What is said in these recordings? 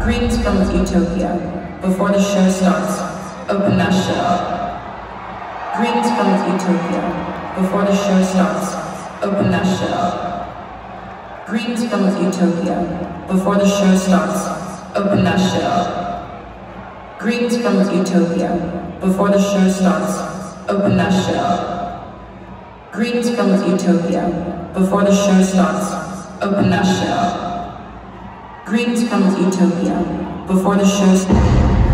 Greetings from Utopia. Before the show starts, open that shit up. Greetings from Utopia. Before the show starts, open that shit up. Greetings from Utopia. Before the show starts, open that shit up. Greetings from Utopia. Before the show starts, open that shit up. Greetings from Utopia. Before the show starts, open that shit up. Greetings from Utopia. Before the show starts.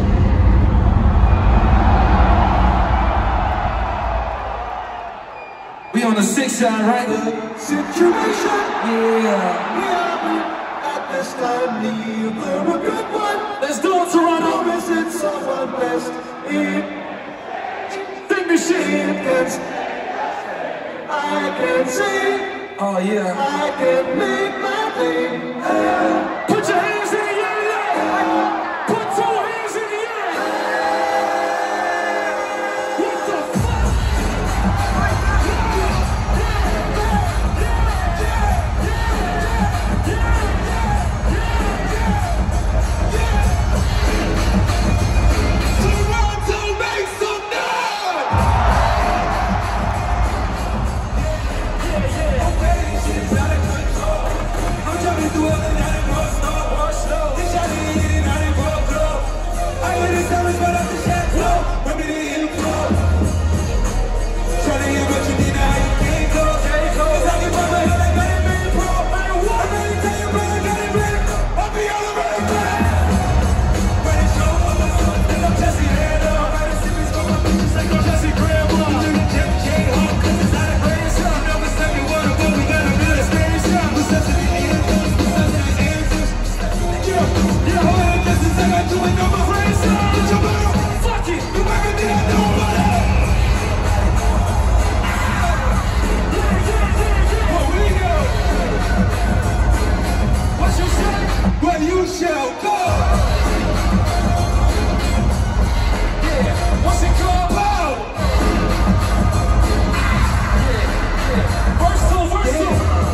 We on the 6 side, right? Situation. Yeah. At this time, neither a good one. Let's do it, Toronto. Promise it's someone best. Think this shit. I can see. Oh yeah. I can make my thing. Put your hands in the air. Put 2 hands in the air. What the fuck? Toronto, make some noise! I'm trying to do all the night and war slow. This shot ain't getting out and go glow. I hear the sirens run up the chateau. Women in the floor. Trying to hear what you did, now you can't go. Cause I can put my head, I got it made pro. I'm ready to tell you, brother, got it ready. I'll be all around the back. When it's show, think I'm Jesse Handler. I'm ready to see me smoke my bitches like I'm Jesse Grandma. I'm doing the Jeff J. Hawk, cause it's not a grand shot. Never said we wanna go, we got a real experience shot. We're such a where you shall go. Yeah, what's it called? Pow! Yeah. Versatile.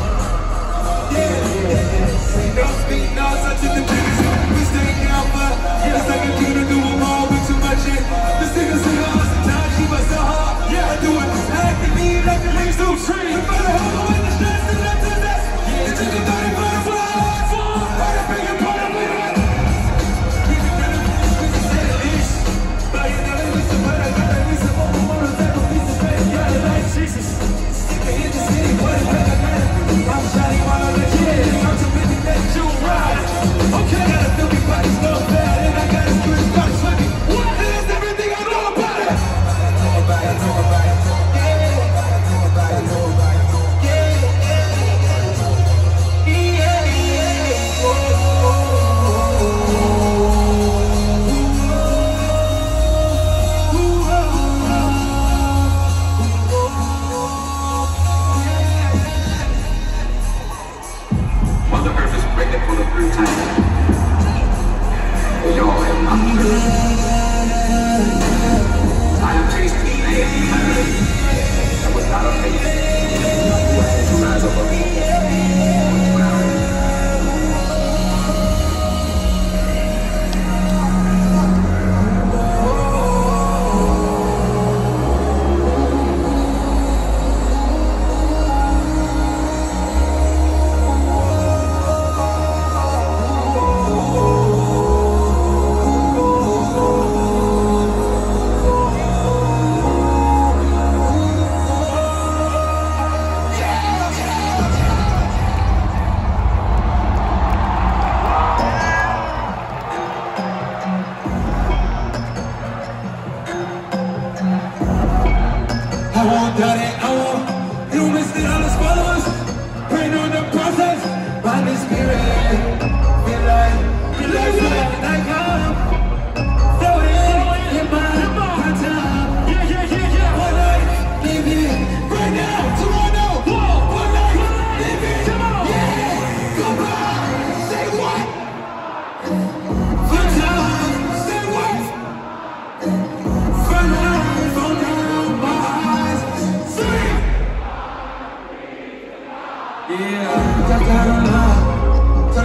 Yeah. No speed, no such in the business. We stay down, but it's like a kid to do them all with too much in. This nigga say hard, sometimes she was so hard. Yeah, I do it. Like the need, like the leaves do tree. No matter how much the stress is up to this. Yeah, it took a 35 for a hard fall. Why the big and part of it?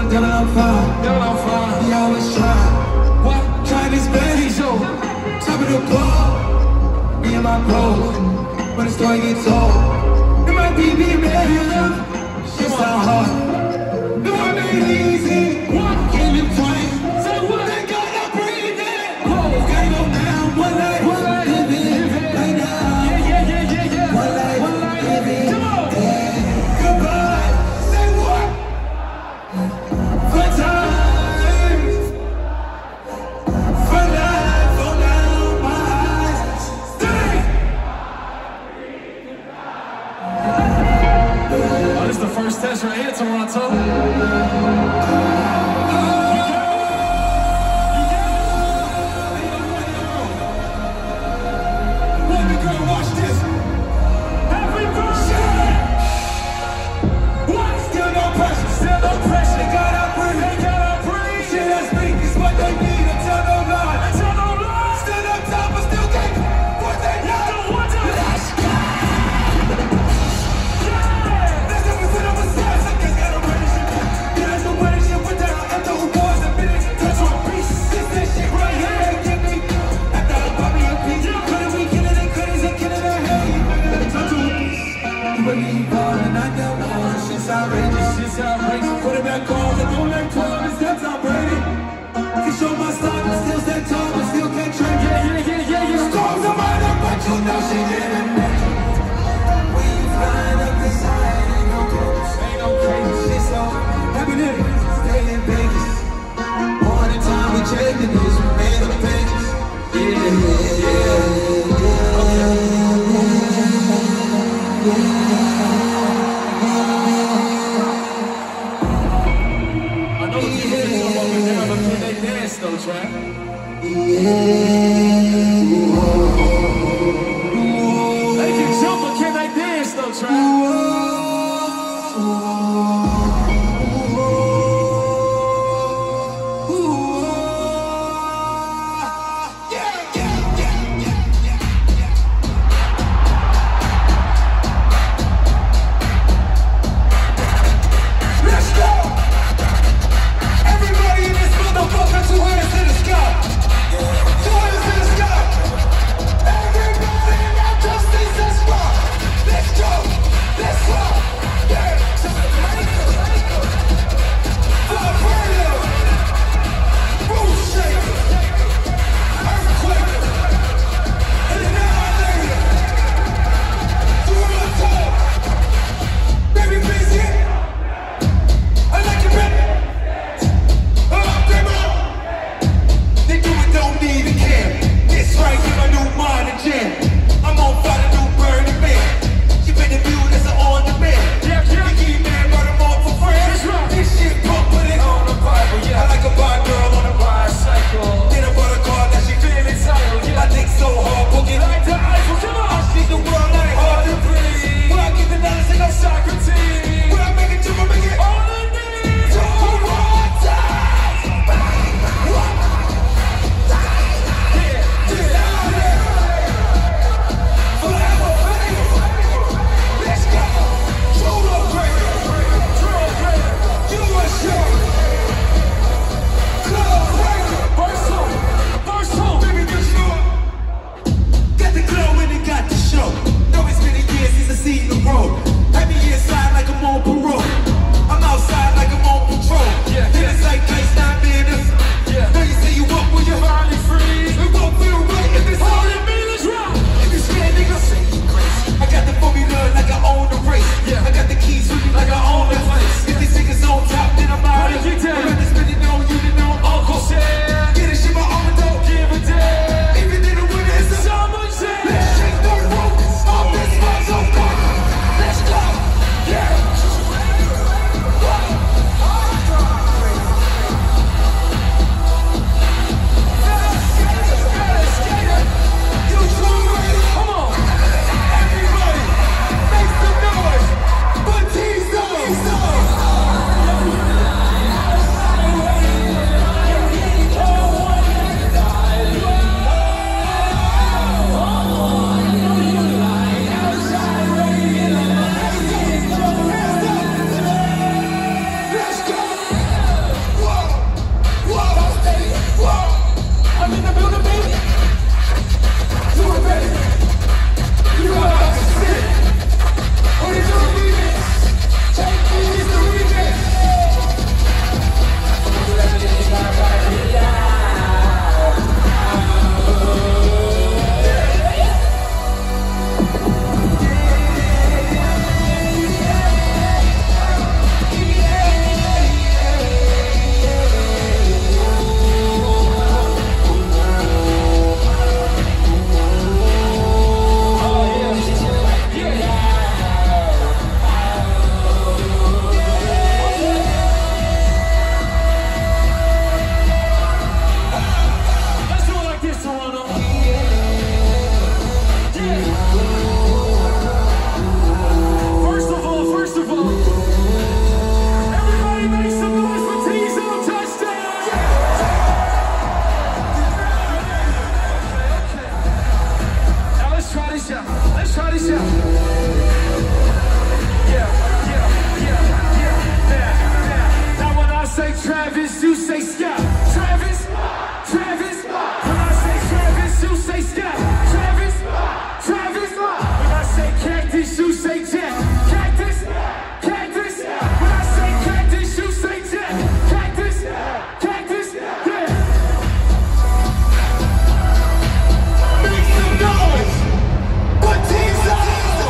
Girl, I'm fine. He always try. What? Trying his best. Top of the ball. Me and my bro. When the story gets old, it might be me, man. Shit's not hard. No, I made it easy. Came in twice. Say what? Thank God I breathed in. Gotta go now. One life. Living right now. Yeah. One life. Living. Goodbye. Say what? Good times. For life. Go down my eyes. Stay. Oh, this is the first test right here, Toronto. Watch this. Happy birthday! What? Still no pressure. They gotta breathe. Shit that's me is what they need. Until no lie. Still up top, but still can't. What they want. Let's go. There's no within of a size. I guess gotta run this shit. Yeah, there's no winning shit with that. After who was a minute, touch on peace. This shit right here, get me. After I pop me a piece. Couldn't we kill it? Couldn't they kill it? Shit's outrageous. Put it back on, and don't let 12 is that's outrageous. Can show my stock, but still stay tall, but still can't trade. Yeah. Storms are mine up, but you know she didn't make it. When you flying up the side, ain't no crazy. Shit's so happening, stay in Vegas. All the time we changing this, we made the pages. Yeah. I know the people can jump up and down, but can they dance though, Trap? They can jump, but can they dance though, Trap? Let's go! Everybody in this motherfucker, 2 hands in the sky. 2 hands in the sky. Travis, you say Scott. Travis, Travis. When I say Travis, you say Scott. Travis, Travis. When I say cactus, you say Jack. Cactus, cactus. When I say cactus, you say Jack. Cactus, cactus. Yeah. Make some noise! What team's up?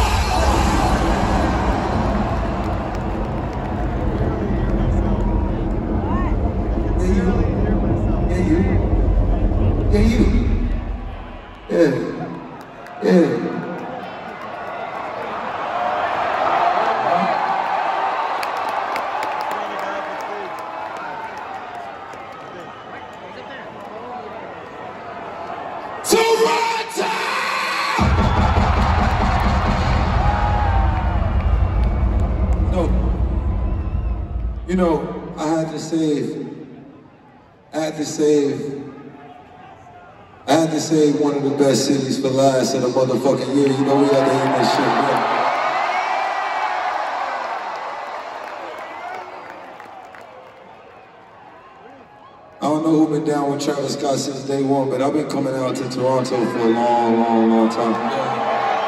You know, I had to save one of the best cities for last in a motherfucking year. You know, we had to end this shit, man. I don't know who been down with Travis Scott since day one, but I've been coming out to Toronto for a long time.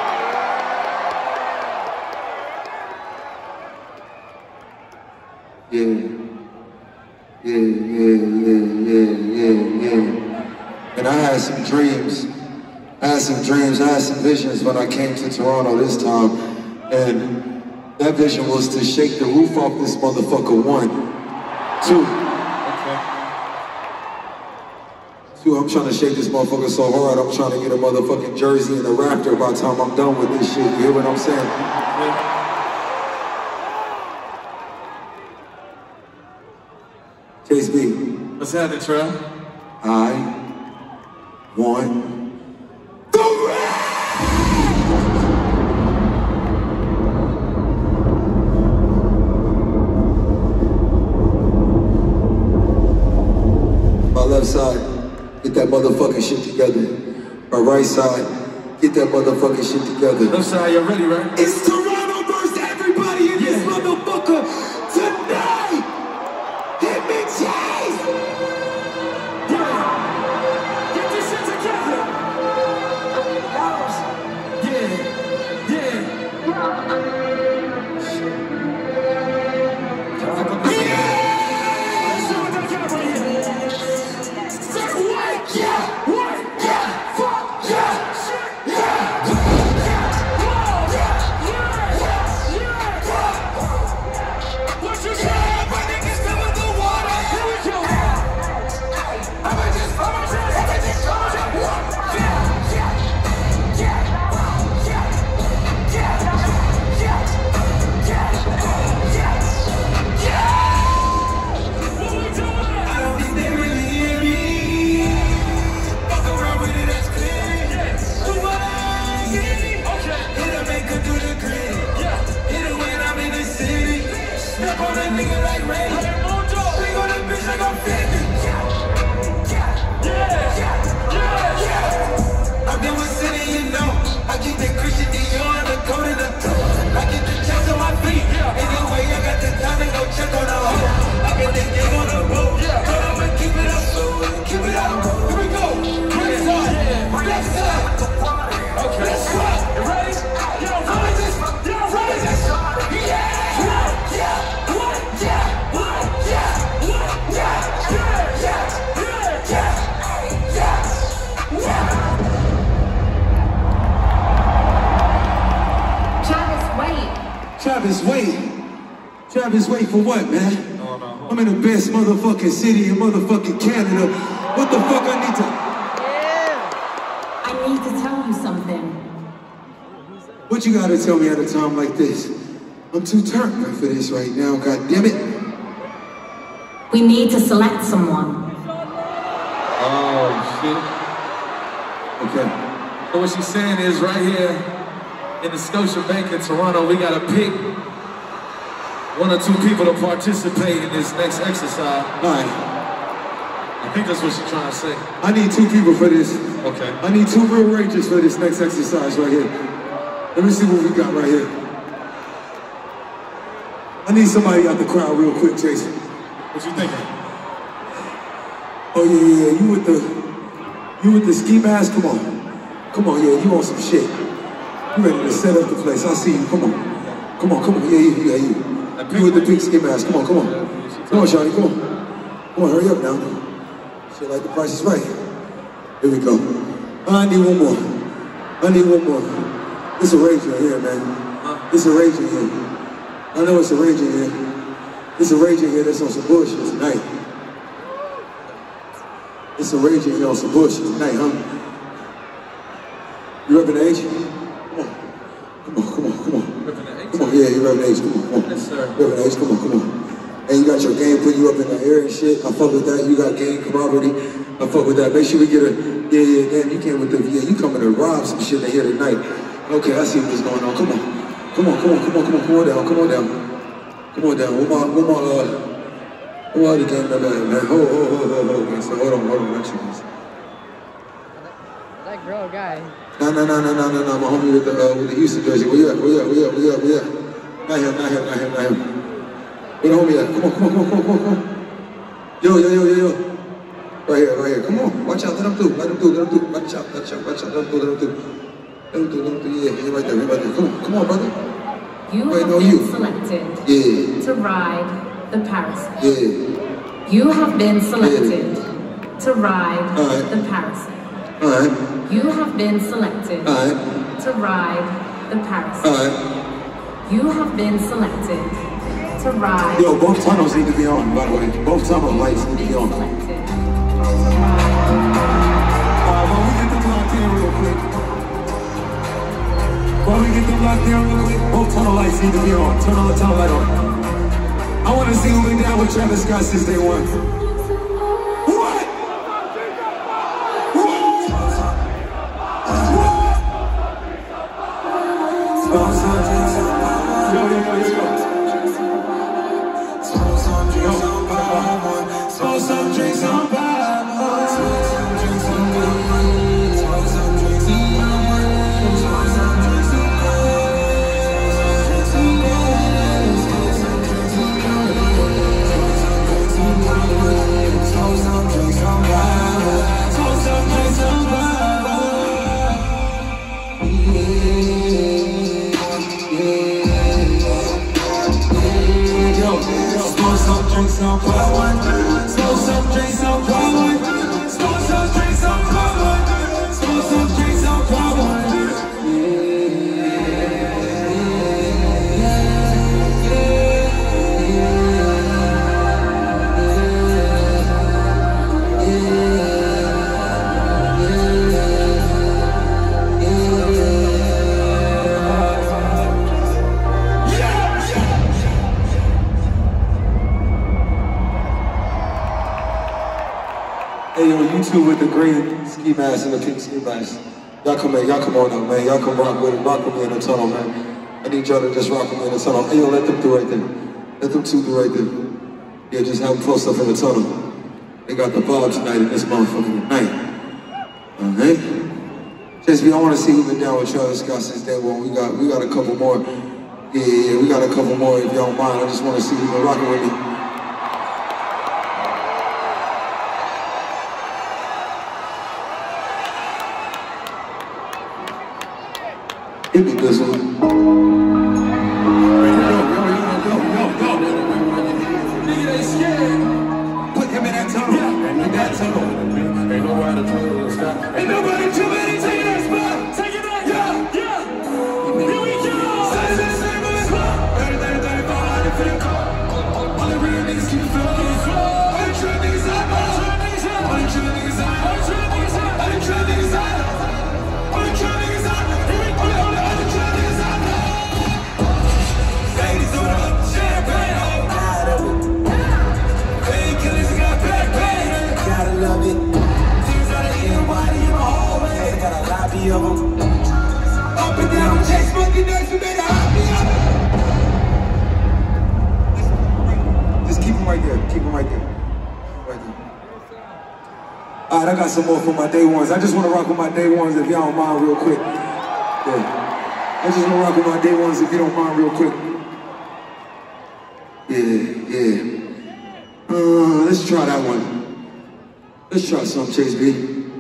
And I had some dreams. I had some visions when I came to Toronto this time. And that vision was to shake the roof off this motherfucker, 1. 2. Two, I'm trying to shake this motherfucker so hard, I'm trying to get a motherfucking jersey and a Raptor by the time I'm done with this shit. You hear what I'm saying? Case B. What's happening, Trev? I want the rap! My left side, get that motherfucking shit together. My right side, get that motherfucking shit together. Left side, you ready, right? It's Toronto versus everybody in this motherfucker tonight! Hit me, Chase! Get this shit together! Travis, wait for what, man? No. I'm in the best motherfucking city in motherfucking Canada. What the fuck I need to... I need to tell you something. What you gotta tell me at a time like this? I'm too turned for this right now, god damn it. We need to select someone. Oh, shit. Okay. So what she's saying is right here in the Scotia Bank in Toronto, we gotta pick 1 or 2 people to participate in this next exercise. All right. I think that's what she's trying to say. I need 2 people for this. Okay. I need 2 real rangers for this next exercise right here. Let me see what we got right here. I need somebody out the crowd real quick, Jason. What you thinking? Oh yeah, you with the ski mask? Come on. Come on, yeah, you on some shit. You ready to set up the place. I see you, come on. Come on, yeah, you. You with the pink ski mask, come on. Come on, Shawty, come on. Come on, hurry up now. Shit like the Price is Right. Here we go. I need one more. It's a rager here, man. It's a rager here. I know it's a rager here. It's a rager here that's on some bullshit tonight. It's a rager here on some bullshit tonight, huh? You reppin' the H? Come on. Come on, yeah, you reppin' the H, come on. Yes, sir. Reppin' the H, come on. And you got your game putting you up in the air and shit. I fuck with that. You got game camaraderie. I fuck with that. Make sure we get a, damn, you came with the, you coming to rob some shit in here tonight. Okay, I see what's going on. Come on down. Where my other game member at, man? Hold on. So hold on, not you. That girl guy. No, my homie with the Houston jersey. Where you at? Not him. Where the homie at? Come on. Yo. Right here. Come on. Watch out. Let him through. Watch out. Let him through. Yeah, right there. Come on, brother. You have been selected to ride the Parasite. Yeah. You have been selected to ride the Parasite. Alright. You have been selected to ride the Parasite. You have been selected to ride. Yo, both tunnels need to be on, by the way. Both tunnel lights need to be on. While we get them locked in real quick. Both tunnel lights need to be on. Turn on the tunnel light on. I want to see who been down with Travis Scott since day one. What? Hey, yo, you two with the green ski mask and the pink ski mask. Y'all come on now, man. Y'all come rock with me in the tunnel, man. I need y'all to just rock with me in the tunnel. Hey, yo, let them through right there. Let them two do right there. Yeah, just have them close up in the tunnel. They got the vibe tonight in this motherfucking night. Okay? Just I want to see who's been down with Travis Scott since day one. We got a couple more. Yeah, we got a couple more if y'all don't mind. I just want to see who's been rocking with me. Hit me this one. Nigga, they scared. Put him in that tunnel. Yeah, in that tunnel. Ain't nobody to stop. Ain't nobody too many taking that spot. Take it back. Yeah. Here we go. Say this name of the spot. 30, 35, 100 for the car. All the real niggas keep the flow. All the true niggas out. All the true niggas out. All the true niggas out. All the true niggas out. All the true niggas out. Here we go. All the true niggas out. Ladies on up. Champagne on. Painkillers got back pain. Gotta love it. Tears out of NYD in my hallway. Got a lobby of them. Up and down, chase monkey next to me. Just keep them right there. Keep them right there. Alright, I got some more for my day ones. I just want to rock with my day ones if y'all don't mind real quick. Yeah. I just want to rock with my day ones if you don't mind real quick. Yeah. Let's try that one. Let's try some Chase B.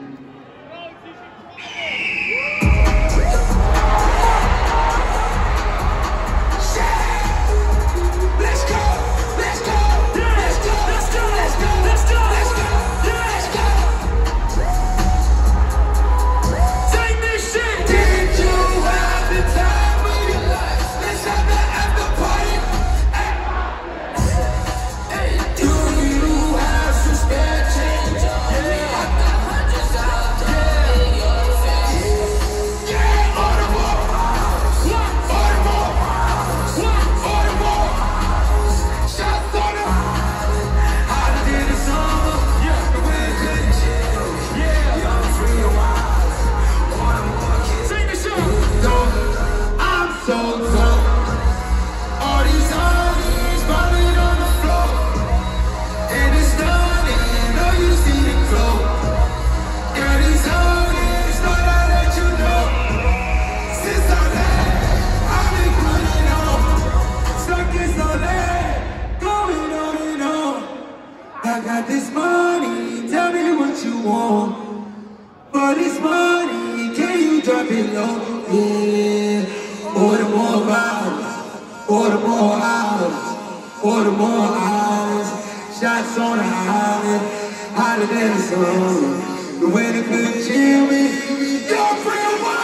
I got this money, tell me what you want. For this money, can you drop it low? Yeah. Order more bottles, order more hours, order more hours. Shots on the island, hotter than the sun. The way the good chill me, your real one.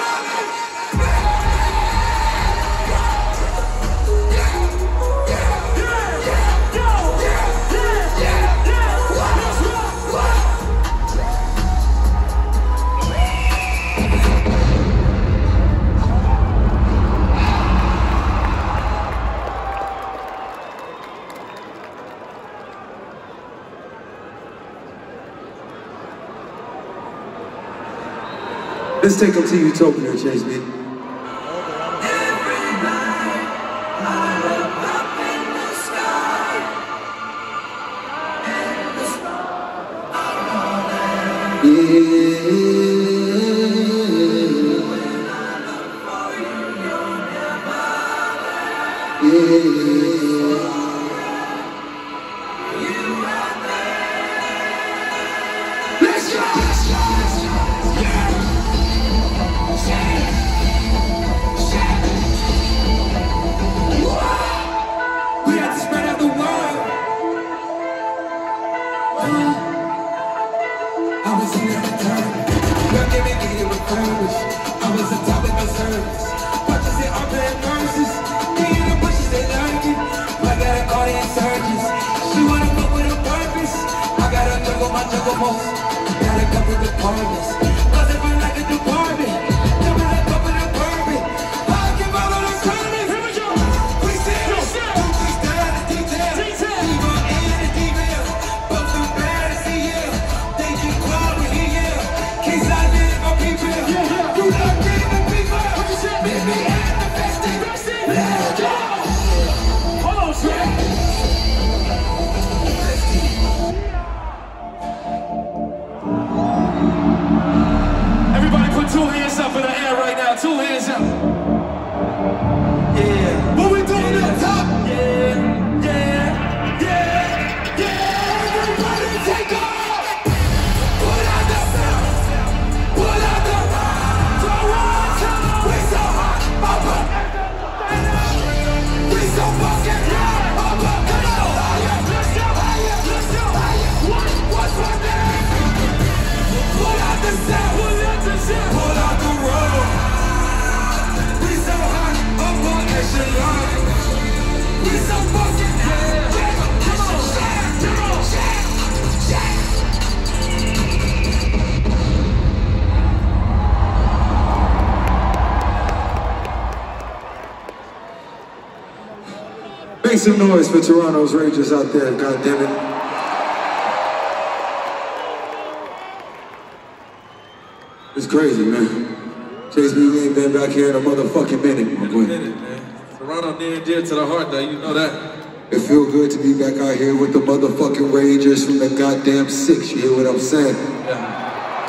Let's take them to Utopia, Chase B. Make some noise for Toronto's Rangers out there, goddammit. It's crazy, man. Chase B, we ain't been back here in a motherfucking minute. In a minute, man. Toronto near and dear to the heart, though, you know that. It feel good to be back out here with the motherfucking Rangers from the goddamn 6, you hear what I'm saying? Yeah.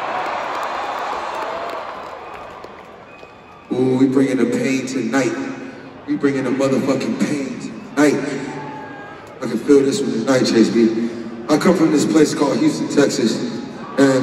Ooh, we bringing the pain tonight. We bringing the motherfucking pain tonight. I can feel this one tonight, Chase B. I come from this place called Houston, Texas. And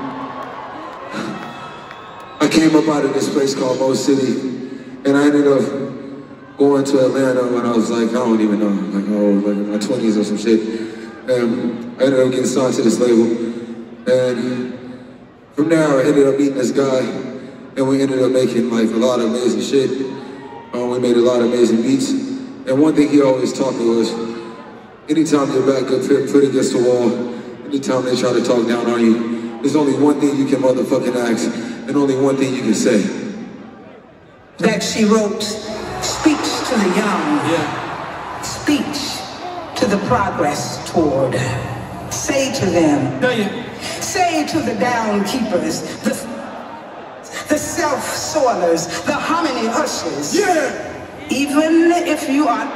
I came up out of this place called Mo City, and I ended up going to Atlanta when I was like, I don't even know, like in my 20s or some shit. And I ended up getting signed to this label. And from there, I ended up meeting this guy, and we ended up making like a lot of amazing shit. We made a lot of amazing beats. And one thing he always taught me was, anytime your back up put against the wall, anytime they try to talk down on you, there's only one thing you can motherfucking ask, and only one thing you can say. That she wrote speech to the young, speech to the progress toward. Say to them, say to the down keepers, the self-soilers, the hominy ushers, even if you are,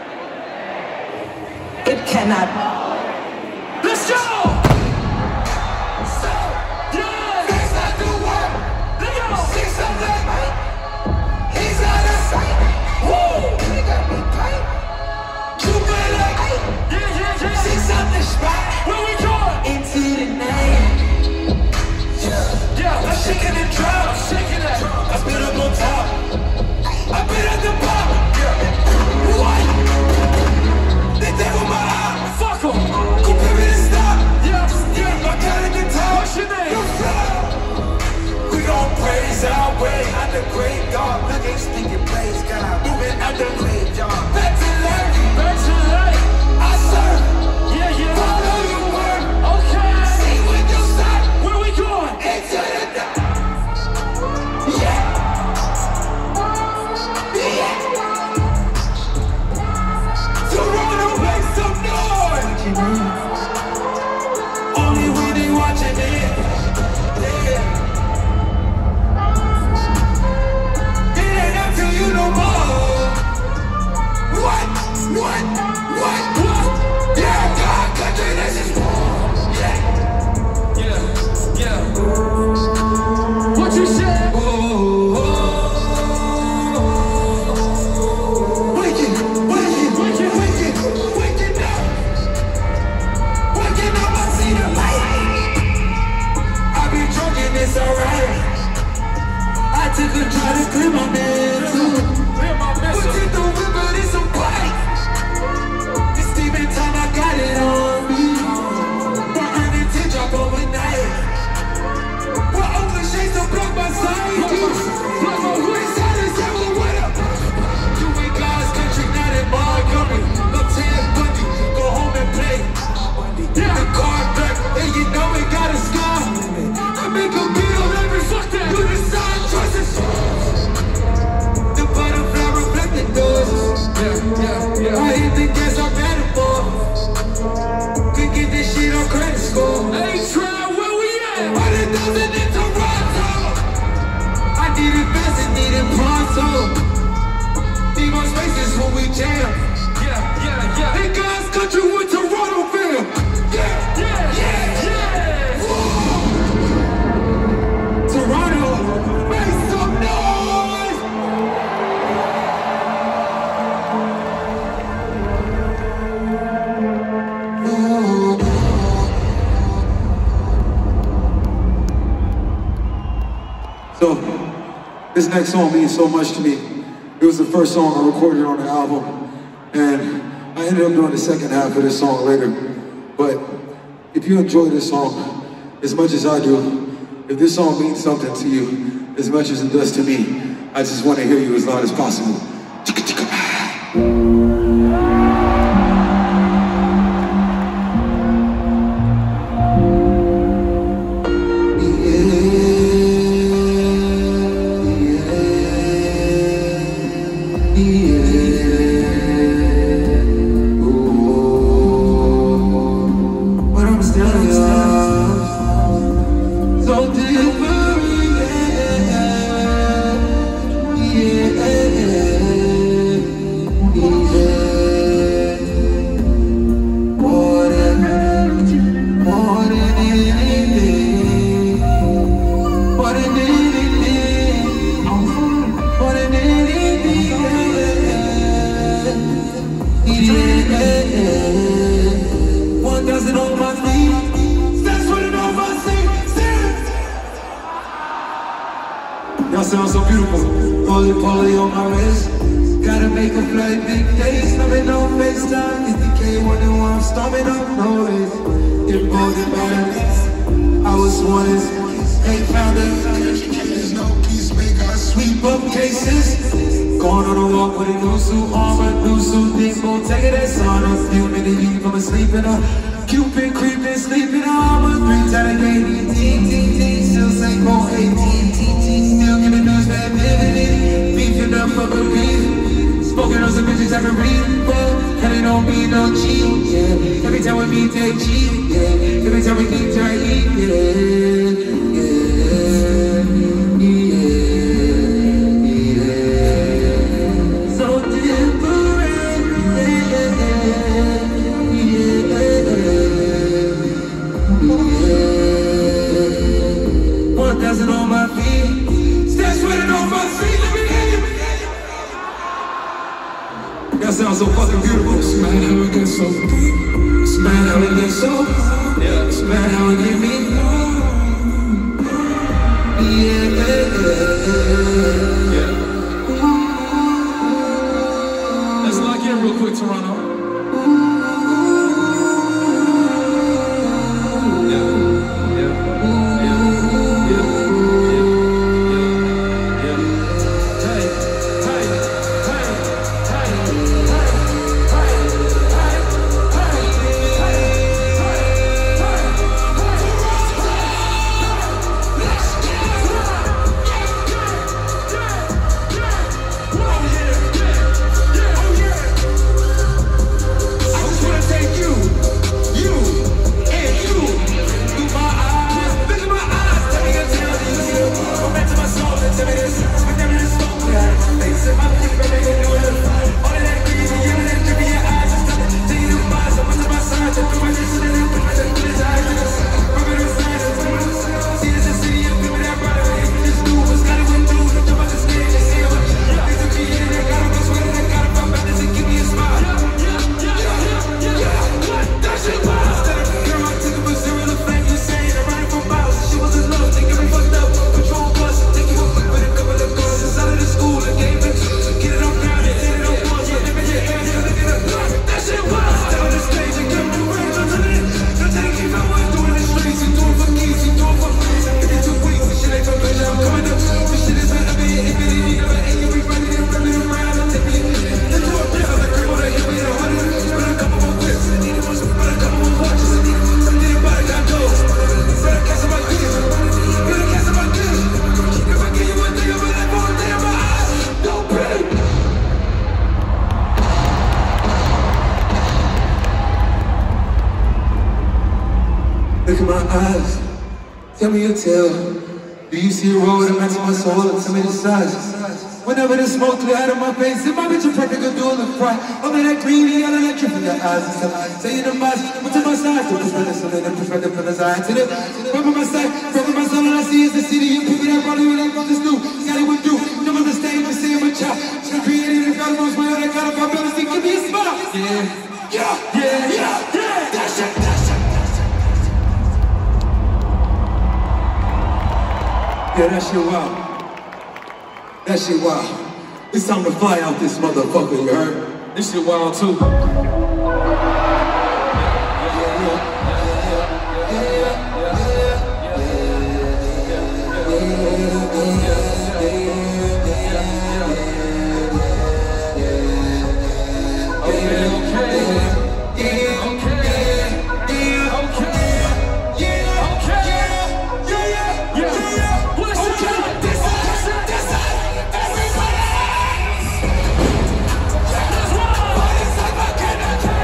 it cannot. Let's go! Where we going? Into the night. Yeah, I'm shaking the drum. I'm shaking that. I've been up on top. I've been at the bottom. What? They devil my eye. Fuck 'em. Go baby to stop. Yeah. My kind of guitar. What's your name? We gon' praise our way out the great God. Look at stinking praise God. Moving out the great job. Back to life. Back to life. I serve. Yeah. Follow your word. Okay. See when you start. Where we going? Into the dark. Yeah. Toronto, make some noise. Only when they watching it. Yeah. It ain't up to you no more. What? Yeah, God, country, this is war. Yeah. What you said? Waking up, I see the light. I be drunk and it's alright. I took a try to clear my mental. Put it through it, but it's a bite. It's even time I got it on me. My earnings to drop overnight. What open shades to block my sight? This side is ever with up. You in God's country, not in Montgomery. No Ted Bundy, go home and play. The car back, and you know it got a scar. I make a bill every fuck that. You decide choices. The butterfly reflect the doors. Yeah. I hit the gas, I'm metaphor. Could get this shit on credit score. Hey, Trav, where we at? But it doesn't in Toronto. I need it fast and need it pronto. Need more spaces when we jam. Yeah. In God's country with Toronto fam. Yeah. Toronto, make some noise. So, this next song means so much to me. It was the first song I recorded on the album, and I ended up doing the second half of this song later. But if you enjoy this song as much as I do, if this song means something to you as much as it does to me, I just want to hear you as loud as possible. But I'm still yours. So different, yeah. sounds so beautiful. Poly on my wrist. Gotta make a flight, big days. Coming on FaceTime. It's the K1 and I'm storming up no race. Imposing by the least. I was wanted. They found it. There's no peacemaker. I sweep up cases. Going on a walk with a new suit on, a new suit. Things gon' take it as on. A few minutes deep from a sleeping up. Cupid creeping, sleeping on. A 3-time game. T. Still say go 18. Still giving news that vividly. Beefing up for the beef. Smoking on some bitches I can read. But and it don't be no cheat. Yeah. Every time we meet, they cheat. Yeah. Every time we eat, try to eat. Yeah. On my feet, stay sweating on my feet. Let me hear you. That sounds so fucking beautiful. It's mad how it gets so deep. It's mad how it gets so. Yeah. It's mad how it get me. Yeah. Let's lock in real quick, Toronto. Look at my eyes, tell me your tale. Do you see a road that matches my soul? Tell me the size. Whenever the smoke clear out of my face, if my bitch a perfect, go do a look right. Under that green, yellow, that drip in your eyes. Say you the boss, but to my side, to the sun, and perspective from the side to the from my side, from my soul, all I see is the city. You people that body, what I got this new, got it with you. Come on the stage, but say I'm a child. Just created a God, most my own, I got a pop, better see, give me a smile. Yeah. That shit. Yeah, that shit wild. That shit wild. It's time to fly out this motherfucker, you heard? This shit wild too. Everybody!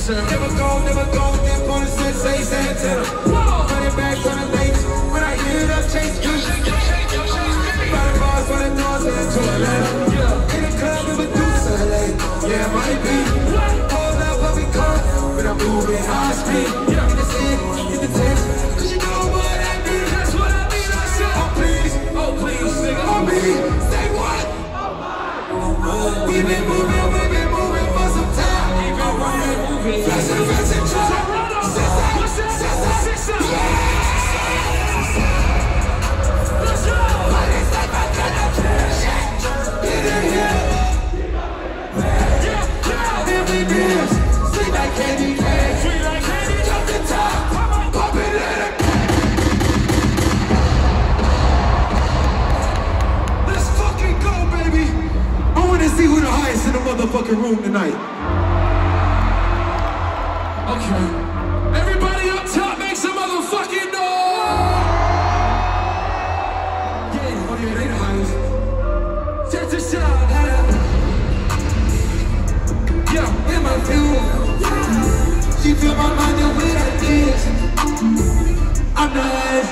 sir. Never go, then for the sensei Santana. Running back on the lakes, when I hit it up, chase you. By the bars, by the doors, and to Atlanta. In the club, in Medusa, LA. Yeah, might be. Hold up, what we call, but I'm moving high speed. In the city, in the text, cause you know what I mean. That's what I mean, I said. Oh please, nigga. Oh me, say what? We've been moving for some time. Flashing, let's fucking go, baby. I want to see who the highest in the motherfucking room tonight. Okay. Everybody up top, make some motherfucking noise! Yeah, oh yeah, they the highest. Check this out. Yeah, in my view. She feel my mind the way I did. I'm nice.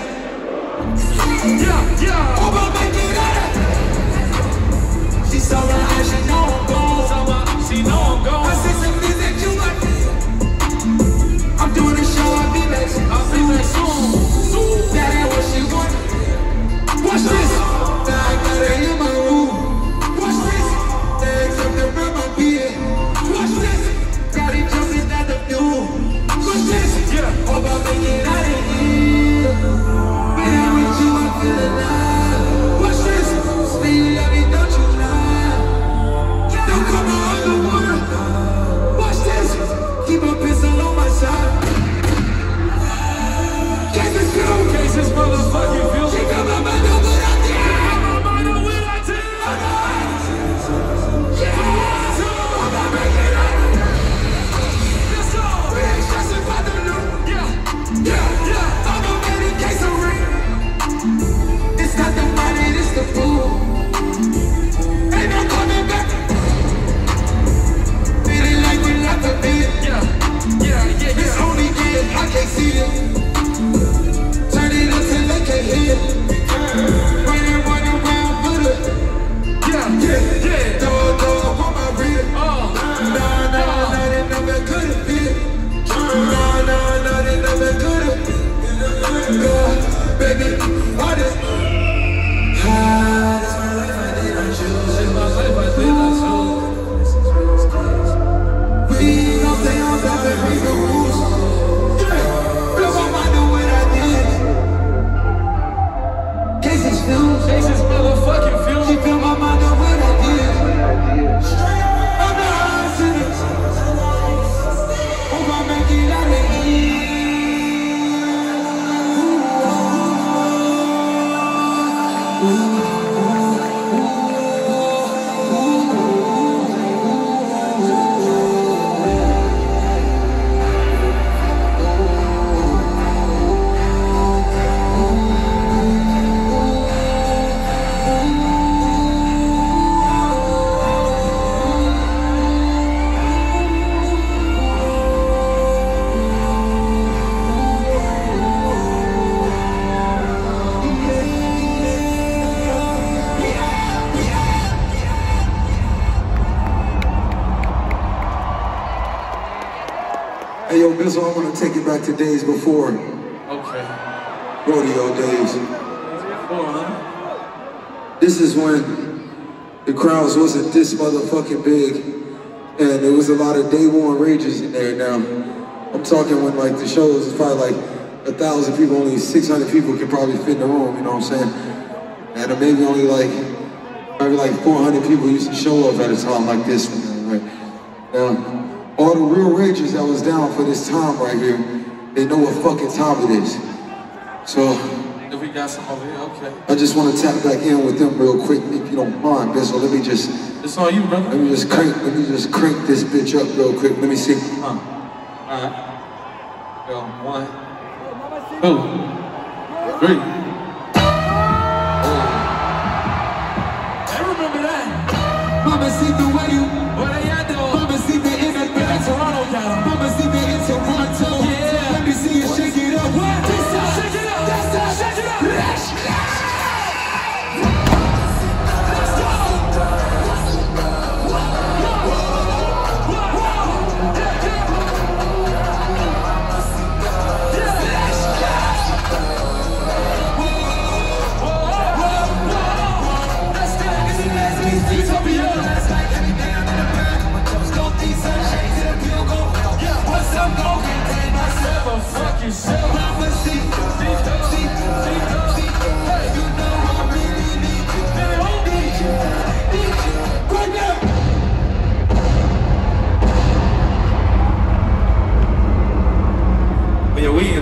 Yeah. Hope I make it out. She saw my eyes, she know I'm gone. She know I'm gone. I said some things that you might do. I'm doing a show, I'll be back soon. That ain't what she wanted. Watch this. Now I got her in my room. Watch this. Legs up the rub my beard. Watch this. Got it jumping at the fuel. Watch this. Yeah. Hope I make it out of here. When I'm with you, I feel alive. Watch this. Stay love me, don't you lie. Don't come out of the water. Watch this. Keep a pistol on my side. Cases feel. Cases motherfucking feel. She come out my door, but I did. I can't see it. Turn it up till they can't hear it. Running around with it. Yeah. Dog on my rear. Nah, they never could've been. Nah, they never could've. God, baby, what is? That's my life, I did not choose. It's my life, I did not choose. We gon' stay on top and break the rules. Blow my mind on what I did. Cases fuse. Cases motherfucking feel. She feel my mind on what I did. I'm the highest in it. Hope I make it out of here. Hey, yo, Bizzle, I want to take it back to days before Okay. rodeo days. Cool, huh? This is when the crowds wasn't this motherfucking big, and there was a lot of day one rages in there. Now, I'm talking when like the shows is probably like 1,000 people, only 600 people can probably fit in the room. You know what I'm saying? And maybe only like 400 people used to show up at a time like this one. Right? Now, all the real ragers that was down for this time right here, they know what fucking time it is. So, If we got some over here, okay. I just want to tap back in with them real quick, if you don't mind, Bizzle. Let me just It's on you, brother. Let me just crank this bitch up real quick. Let me see. Alright. Go. 1, 2, 3. I remember that. Mama see the way you. What are y'all doing? Mama see the in the Toronto got 'em. Mama see the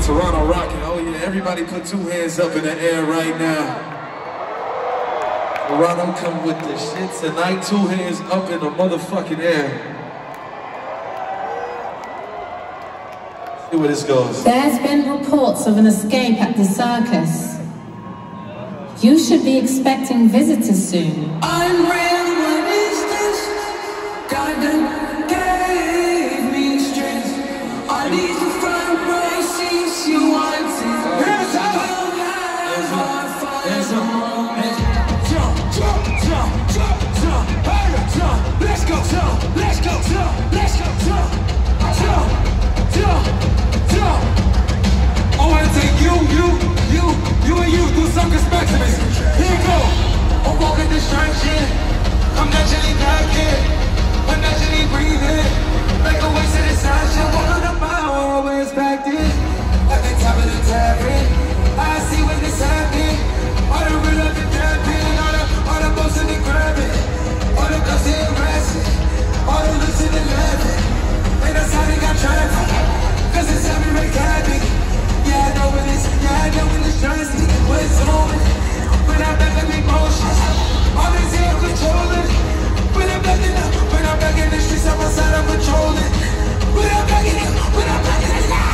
Toronto rocking. Oh yeah, everybody put 2 hands up in the air right now. Toronto come with the shit tonight. 2 hands up in the motherfucking air. See where this goes. There's been reports of an escape at the circus. You should be expecting visitors soon. I'm real, what is this? God gave me strength. All these front row seats you wanted. Hands up! There's a moment. Jump, jump, jump, jump, jump, higher, jump. Let's go, jump, let's go, jump, let's go, jump, jump, jump, jump. I wanna take you and you do something special. Here we go. I'm walking this strange shit. I'm naturally not here. I'm naturally breathing. Make a way to the side. Shit, walk on the mile, always back in. At the top of the tavern, I see when this happening. All the real up and dapping. All the boats in the grabbing. All the girls in the racing. All the looks in the laughing. And that's how they got traffic. Cause it's every red cabin. Yeah, I know when it's, trying to see what's on. When I'm back in emotions, all this here controlling. When I'm back in the streets, I'm outside, I'm patrolling. When I'm back in the line.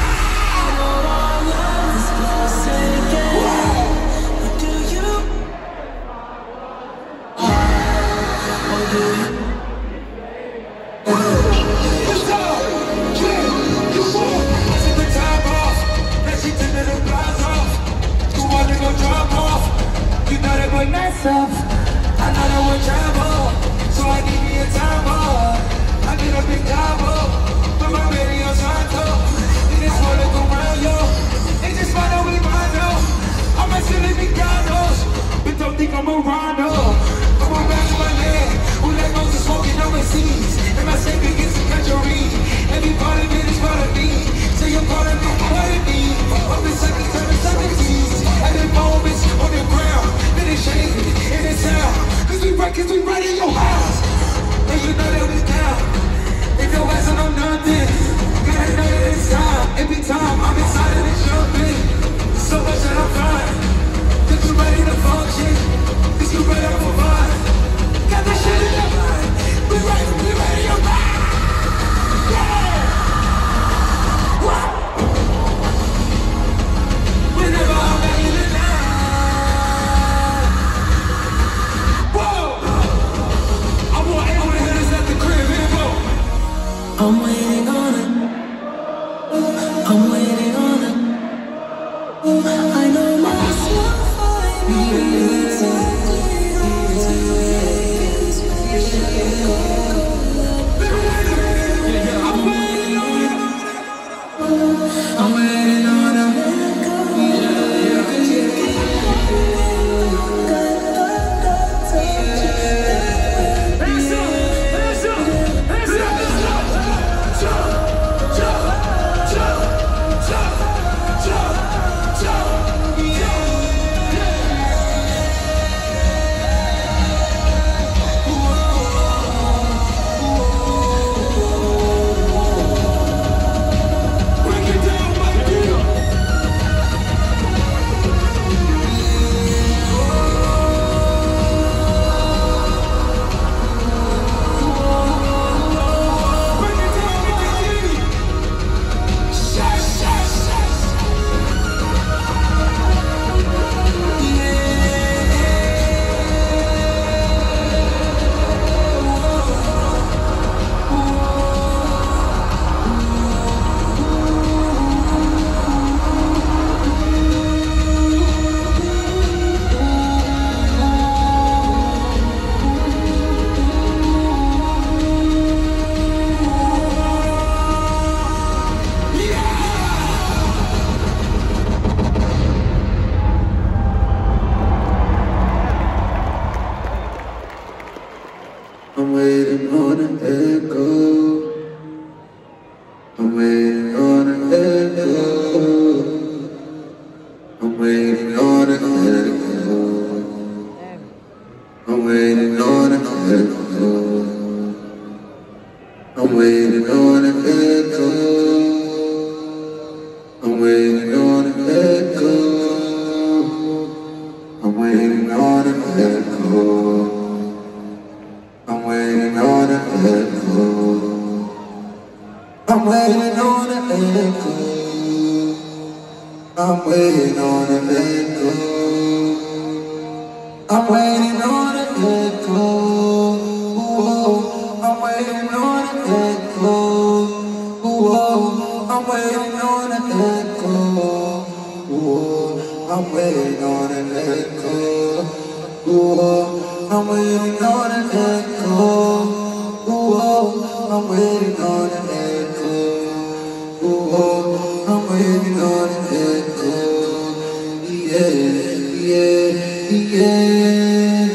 Myself, I know that we're travel, so I give me a time off. I did a big double, but my radio Santo. It is what it go round, yo. It's just fun that we mind, yo. I'm a silly big McDonald's, but don't think I'm a Rondo. I'm a back to my leg, who let go to smoking overseas. And my shape begins to country. Every part of it is part of me. So you're part of me, part of me. Up in seconds, 17s. And then moments on the ground. Shake in the sound, cause we right in your house. And you know that we down. If your ass don't know nothing, gotta know that it's time. Every time I'm excited and jumping. So much that I'm fine. Cause you ready to function. Cause you ready to provide. Got that shit in your mind. We ready in your mind. Yeah! What? Whenever I'm back in the night. I'm waiting on it. I'm waiting on it. I know myself. I'm waiting on it. I'm waiting on an echo. I'm waiting on an echo. I'm waiting on an echo. I'm waiting on an echo. I'm waiting on an echo. I'm waiting on waiting on an echo. I'm waiting on an echo. I'm waiting on an echo. Ooh, I'm waiting on an echo. Ooh, I'm waiting on an echo. Ooh, I'm waiting on an echo. Ooh, I'm waiting on an echo. Ooh, I'm waiting on an echo. Ooh, I'm waiting on an echo. Yeah, yeah, yeah,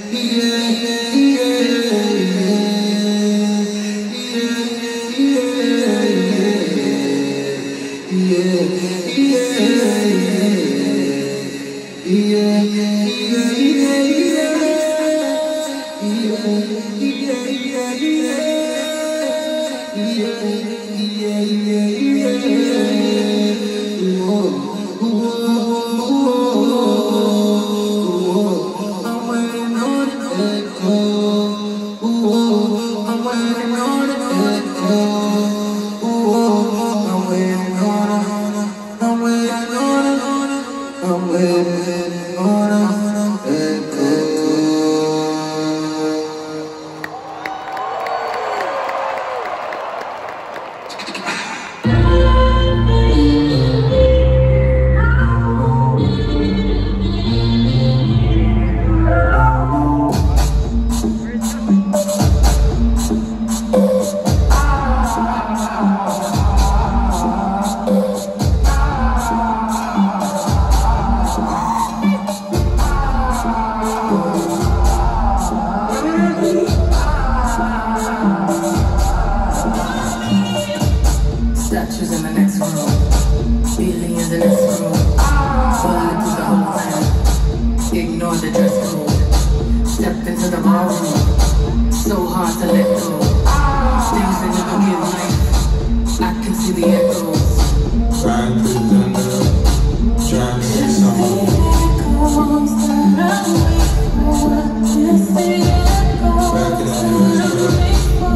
Statues in the next room, aliens in this room, bullet through the whole thing, ignore the dress code, stepped into the ballroom, so hard to let go, things that never give life, I can see the echoes. Riding through the thunder, trying to see something. Back in the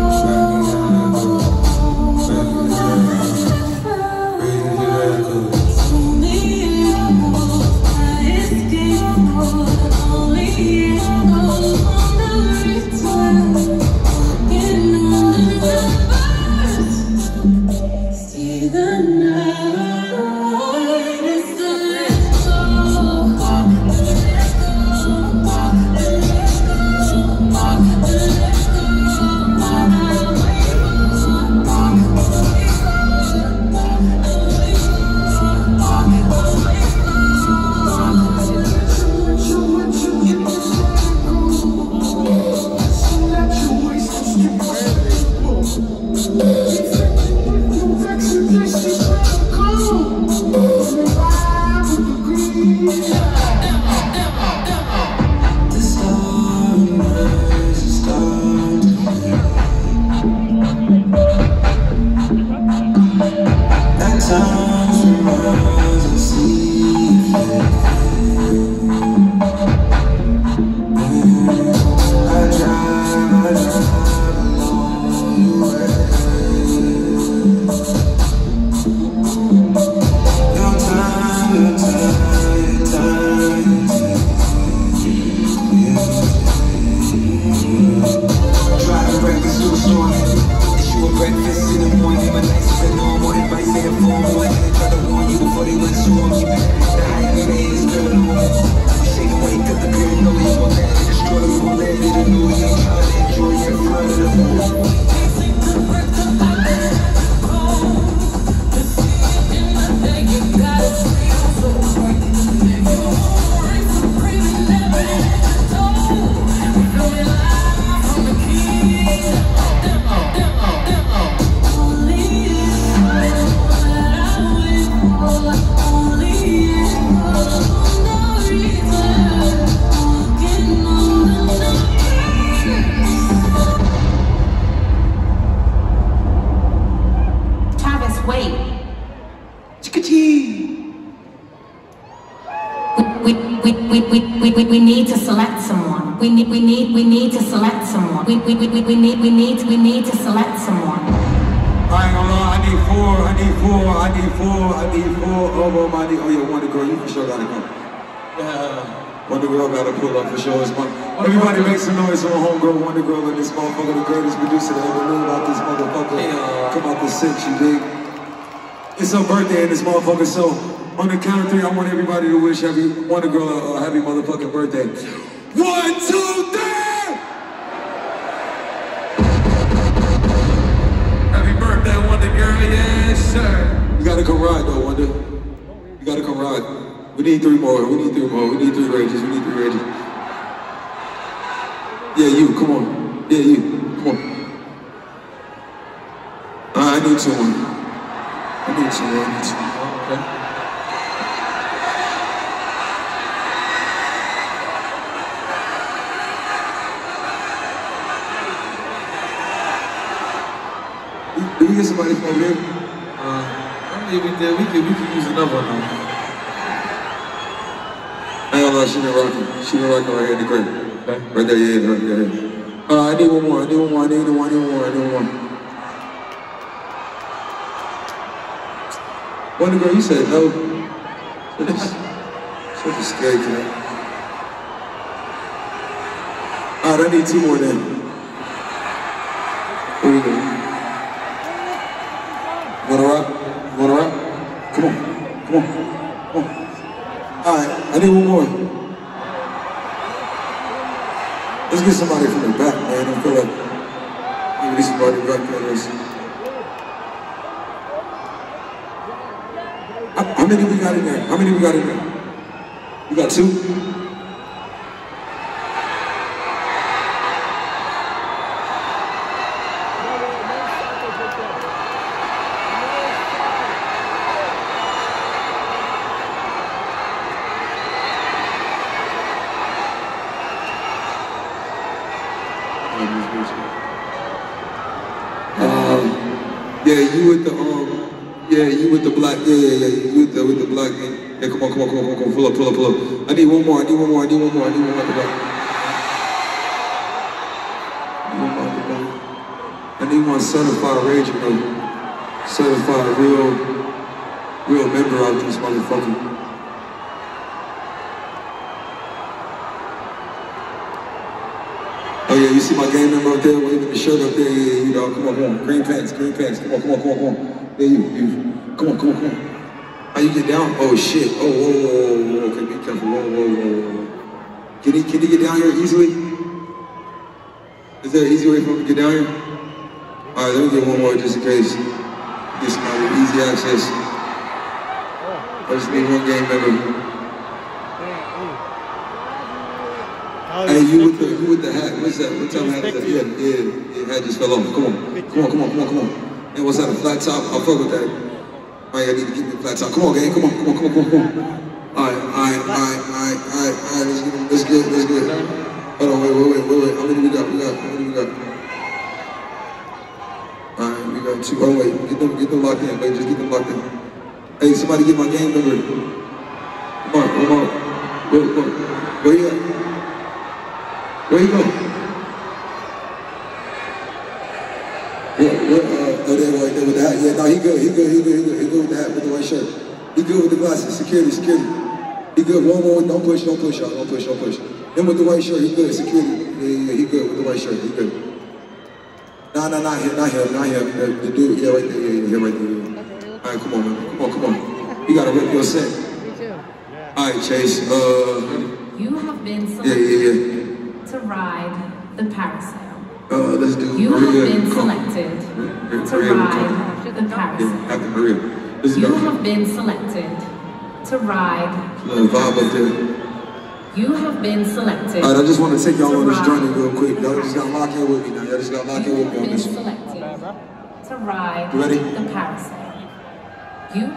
We need to select someone. We need to select someone. We need to select someone. I ain't gonna lie, I need of them. Oh yeah, Wonder Girl, you for sure gotta come. Wonder Girl gotta pull up for sure. Everybody make some noise for homegirl Wonder Girl and this motherfucker, the greatest producer to ever live out this motherfucker. Come out the 6, you dig? It's her birthday in this motherfucker, so on the count of 3, I want everybody to wish Wonder Girl a happy motherfucking birthday. 1, 2, 3! Happy birthday, Wonder Girl, yes sir. You gotta come ride though, Wonder. You gotta come ride. We need 3 more, we need 3 rages, Yeah, you, come on. Yeah, you, come on. I need 2 more. Okay. Do we get somebody from over here? I mean, we could use another one now. I ain't gonna lie, she been rocking right here in the crib. Okay. Right there, yeah. I need one more. Wonder Girl, you said no. Such a scary tonight. Alright, I need 2 more then. Here we go. Wanna rock? Come on. Alright, I need 1 more. Let's get somebody from the back, man. I feel like maybe somebody back there is. How many we got in there? We got 2? You with the black, you with the black. Yeah, come on, pull up. I need 1 more. I need one more at the back. I need one certified rager, bro. Certified real member out this motherfucker. Oh yeah, you see my game member up there, waving the shirt up there, yeah, you know, come on, green pants, come on. Yeah, you, come on. How you get down? Oh shit, whoa, okay, be careful, whoa. Can he get down here easily? Is there an easy way for him to get down here? Alright, let me get 1 more just in case. Get somebody with easy access. I just need 1 game member. Hey, you with the hat? What's that? What type of hat is that? Yeah, hat just fell off. Come on. Hey, what's that? A flat top? I'll fuck with that. Alright, I need to give me a flat top. Come on, gang. Come on. Alright. Let's get. Hold on, wait. How many we got? Alright, we got 2. Oh wait, get them locked in. Wait, just get them locked in. Hey, somebody get my game number. Come on. Where you at? Where you go? There with the hat. Yeah, no, he good. He good with the hat, with the white shirt. He good with the glasses. Security. He good. 1 more. Don't push, y'all. Don't push. Then with the white shirt, he good. Security. Yeah, he good with the white shirt. He good. Nah, not him. The dude, yeah, right there. Yeah, right there. All right, come on, man. Come on. You gotta rip your set. All right, Chase. You have been selected to ride the parasail. Let's do You have been selected to ride the parasail. You have been selected to ride the parasail. You have been selected. Alright, I just want to take y'all on this journey real quick. Y'all just gotta lock in with me now. Y'all just gotta lock in with me on this one. Selected to ride ready? The parasail. You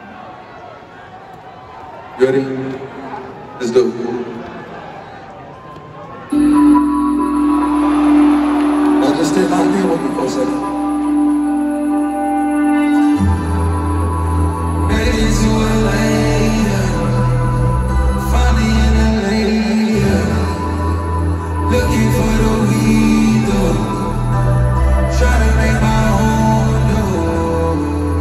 ready? Let's do it. Now just stay locked in with me for a second. Looking for the weed, though. Trying to make my own, though.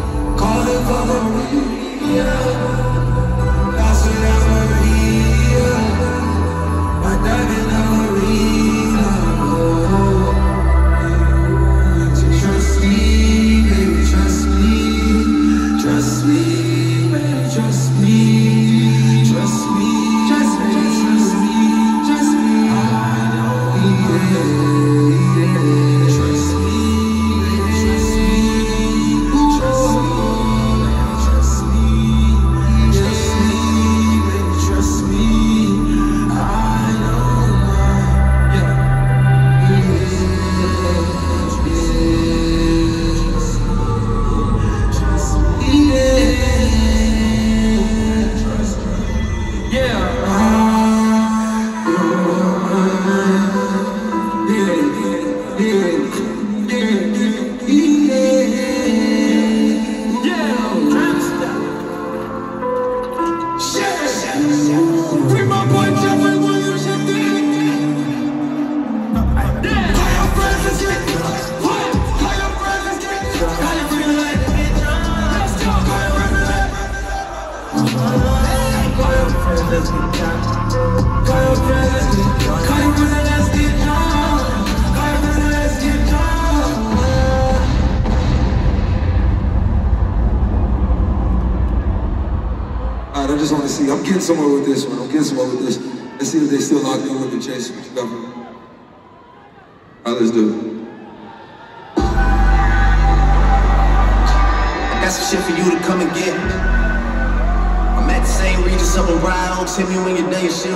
let's get down. Call your friends, let's get drunk. Call your friends, let's get drunk. Call your friends, let's get drunk. Alright, I just want to see. I'm getting somewhere with this one. I'm getting somewhere with this. Let's see if they still locked in with the chase. What you got for me? Alright, let's do it. I got some shit for you to come and get. I'm at the same Regis up in Rye Oaks. Hit me when you're done your shit.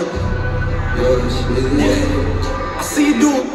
Yeah. I see you do it.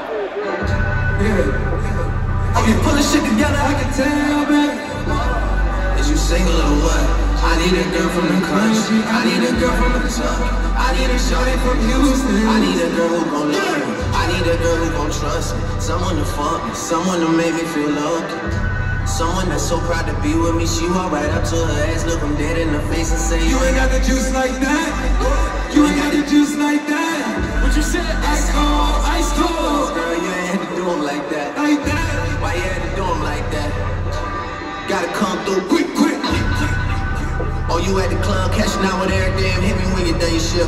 Yeah. Oh, you pulling shit together, I can tell, baby. Is you single or what? I need a girl from the country. I need a girl from the top. I need a shorty from Houston. I need a girl who gon' love me. I need a girl who gon' trust me. Someone to fuck me. Someone to make me feel lucky. Someone that's so proud to be with me. She walk right up to her ass, look him dead in the face and say, You ain't got the juice like that. You ain't got the juice like that. What you said? Ice cold, ice cold. girl, you ain't had to do him like that. Like that. Why you had to do him like that? Gotta come through quick, quick. Oh, you at the club, catching out with every damn. Hit me when you done your shift.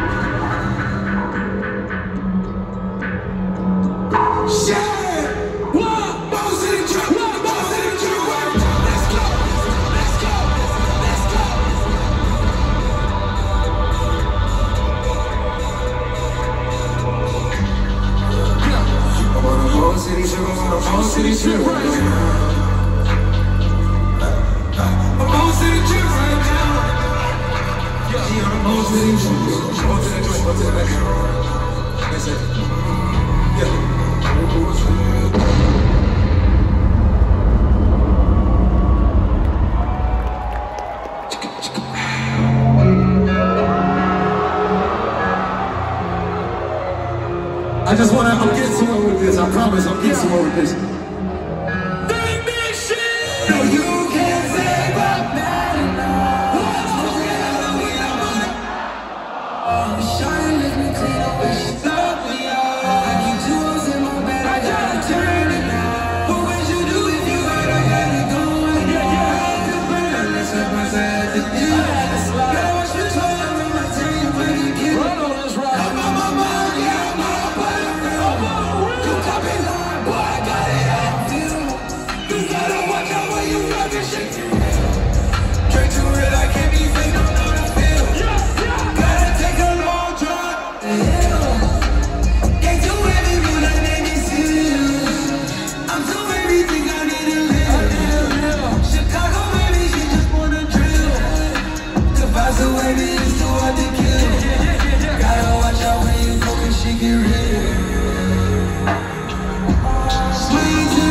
Shit! What? Bounce in the trap. Bounce in the trap. Let's go. Let's go. Let's go. I'm on a whole city trip. I'm on a whole city trip right now. I'm on city trip right now. Yeah, I'm on city trip. Go to the joint, go to the back. That's it. Yeah. I just wanna, I'm getting somewhere with this. I promise I'm getting somewhere with this. No, you can't say but bad enough. Shine, let me clean up where she stuck me up. I keep jewels in my bed, I gotta turn it out. What would you do if you heard I got it going? Yeah, the burn, let's have myself to do. Gotta watch the time, I'ma tell you when you get it. I'm on my mind, yeah, I'm on my mind. You got me lying, boy, I got it active. You gotta watch out when you rub your shit. Drink too real, I can't be fake, don't know the feel. Gotta take a long drive. Can't do everything that made me serious. I'm so everything I need to live. Chicago, baby, she just wanna drill. To pass away, it's too hard to kill. Gotta watch out when you go, cause she get real. Swing to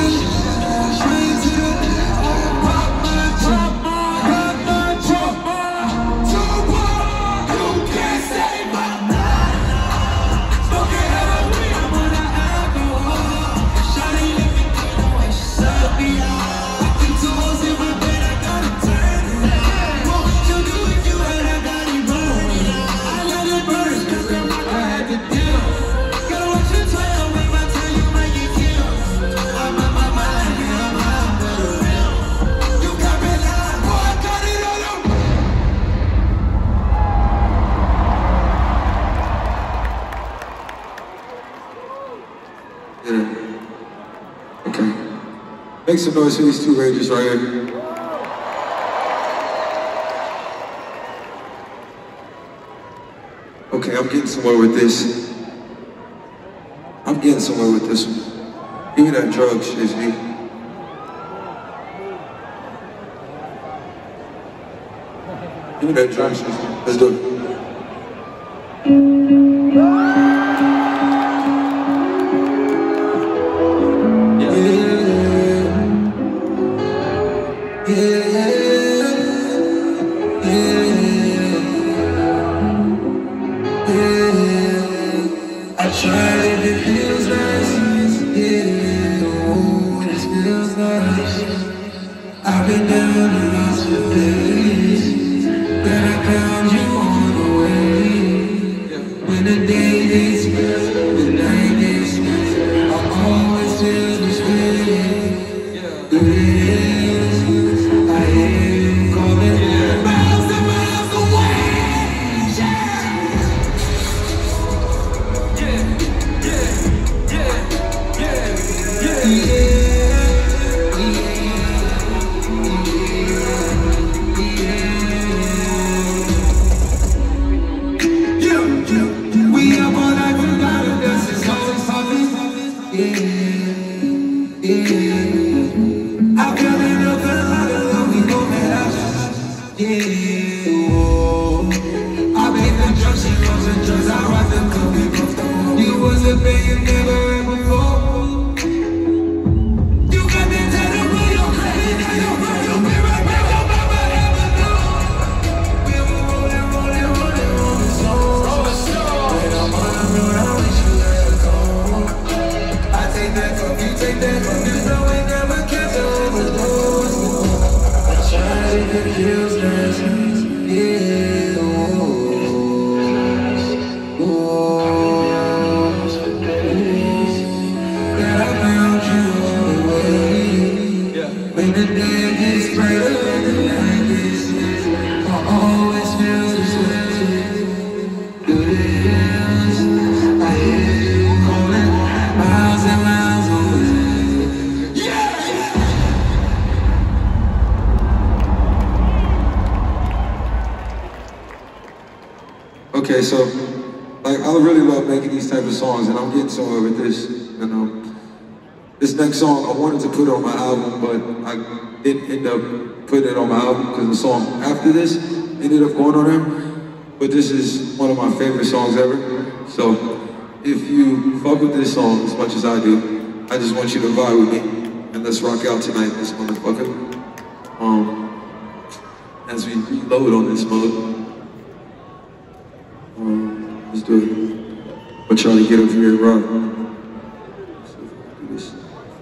Make some noise for these two Rangers right here. Okay, I'm getting somewhere with this. I'm getting somewhere with this one. Give me that drug shit, G. Give me that drug shit. Let's do it. I've been down and lost for days, but I found you on the way. When the day is spent, the night is spent, I always feel this way. The rain, I hear you calling miles and miles away. when the day gets brighter, when the night gets lit, I'll always feel this way. Through the hills, I hear you calling, miles and miles away. Yeah! Okay, so like I really love making these type of songs, and I'm getting somewhere with this. And this next song I wanted to put on my album, but I didn't end up putting it on my album because the song after this ended up going on there. But this is one of my favorite songs ever. So if you fuck with this song as much as I do, I just want you to vibe with me, and let's rock out tonight, this motherfucker. As we reload on this mode. Let's do it. But Charlie, get over here and rock. So do this.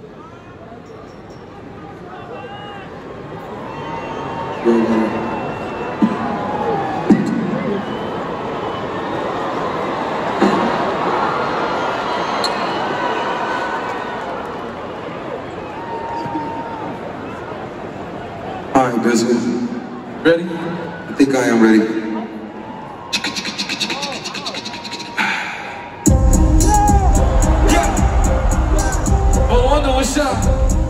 All right, Bizzle. Ready? I think I am ready. What's up?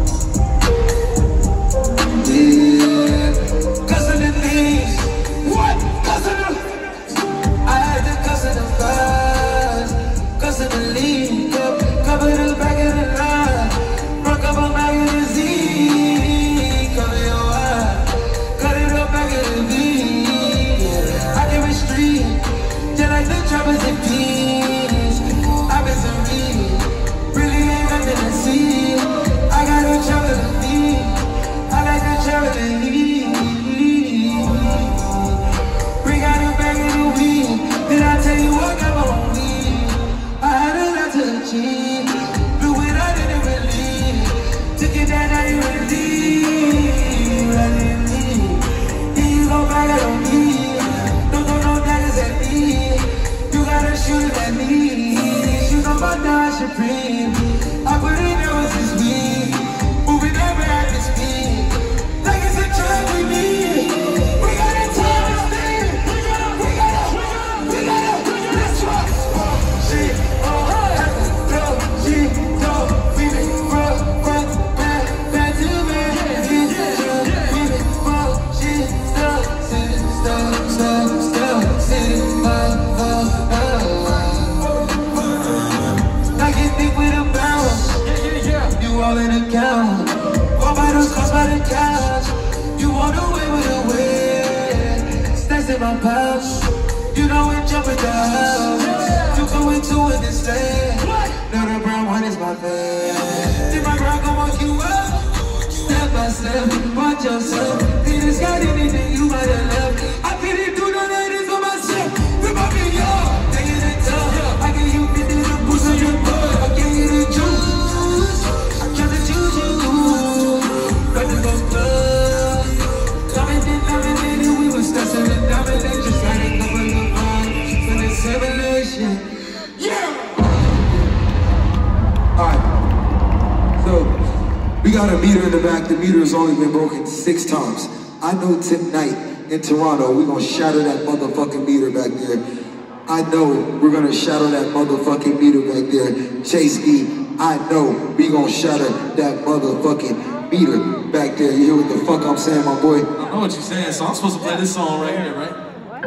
Yeah, cause of the things. What? Cause of the I had to cause of the vibes, cause of the lead. Cover the back of the line, rock up a magazine. Cover your eye, cut it up back of the beat. I give it street, just like the trappers and peas. I've been some real, really ain't nothing to see. I got a travel to me, I like to travel to eat. Bring out the bag of the weed, then I tell you what got on me. I had a lot to achieve, blew it out in the relief. Took it down, now you relieve. I didn't leave, then you gon' back it on me. Don't throw no daggers at me, you gotta shoot it at me. Shoot on my Dodge Supreme, I put it there with this weed. Moving over at the speed, like it's a train we need. We gotta tell this thing. We gotta, let's rock. Shit, at the club, shit, don't we been front, back to man. We been front, shit, stuck, sitting, like it's thick with a bounce. You all in the count. All bottles cost by the couch. You want away with a way. Stacks in my pouch. You know we jump in the house. You go into it and stay. Know the brown one is my fan. Did my girl gon' walk you up? Step by step, watch yourself. Did this got anything you might have left? I didn't do none of this on myself. Rip up in y'all, take it in tough. I give you 50 to boost on your butt. I give you the juice. I try to choose you. But the go club. Dominated, we was stressing and dominated. Just had a couple of vibes for this simulation. Yeah! Alright. So, we got a meter in the back. The meter has only been broken 6 times. I know tonight in Toronto, we're gonna shatter that motherfucking meter back there. I know we're gonna shatter that motherfucking meter back there. Chase E, I know we gonna shatter that motherfucking meter back there. You hear what the fuck I'm saying, my boy? I know what you're saying, so I'm supposed to play this song right here, right?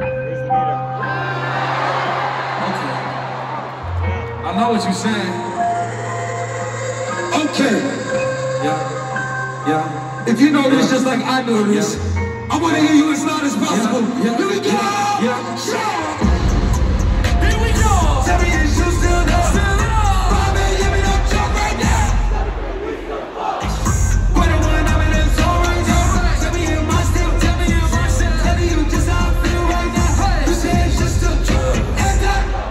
Okay. I know what you're saying. Okay. Yeah. If you know this just like I know this, I wanna hear you as loud as possible. Here we go! Here we go! Tell me is you still up? Bobby, give me no jump right now. When I'm in the zone right now. Tell me am I still, tell me am I still. Tell me you just how I feel right now. You say it's just a joke. And that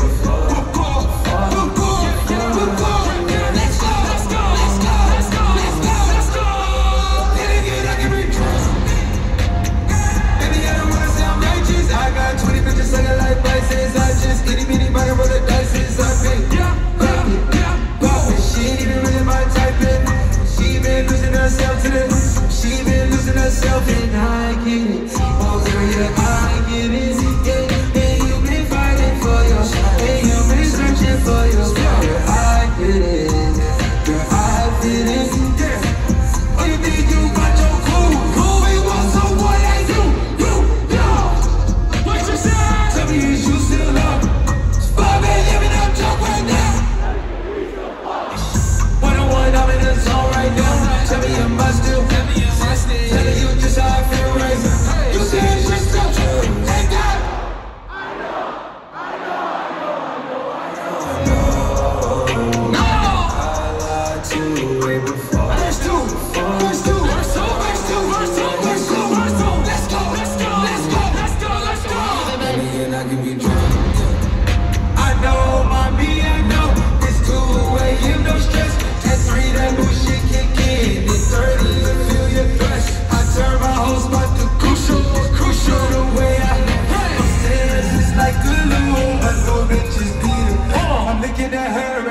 Let's go.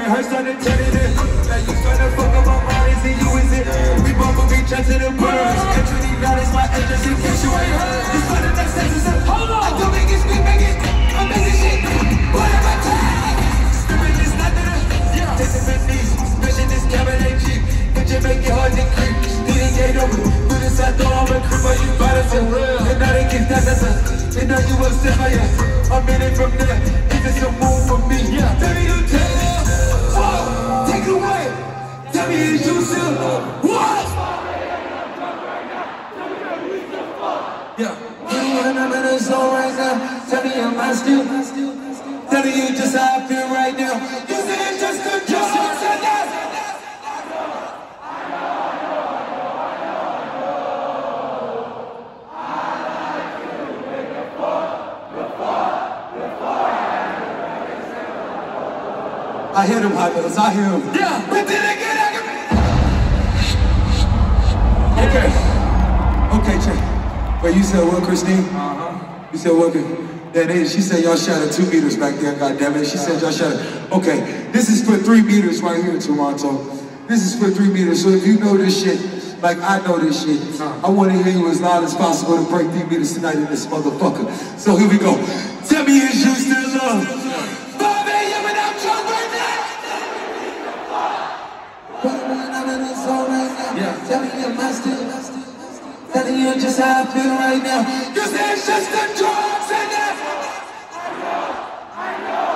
rehearsed on the tentative. Now you tryna fuck up my mind, is it you, is it? We both gon' reach out to the birds. Entry that is my address in case you ain't heard. This for the next sentence. Hold on! I do make it, speak, make it. Amazing shit. What am I tag? Spirit is not that. Yeah. Tasting my knees. Vision is Cabernet Jeep. Bitch, make it hard to creep. Didn't get over. Do this, I thought I'm a creep, but you bought it for real. And now they get that. And now you upset by ya. I'm in it from there. Is this a move for me? Yeah. Tell me you take it. Whoa. Take it away. Tell me is you still. What? Yeah. When I'm in the zone right now. Tell me am I still. Telling you just how I feel right now. You say it's just a joke. I hear them high notes, I hear them. Yeah, but then again, Okay, check. Wait, you said what, Christine? You said what? That is, she said y'all shattered 2 meters back there, goddammit. She said y'all shattered. Okay, this is for 3 meters right here in Toronto. This is for 3 meters, so if you know this shit, like I know this shit, I want to hear you as loud as possible to break 3 meters tonight in this motherfucker. So here we go. Tell me is you still love? Tell me am I still telling you just how I feel right now. You say it's just the drugs and that. I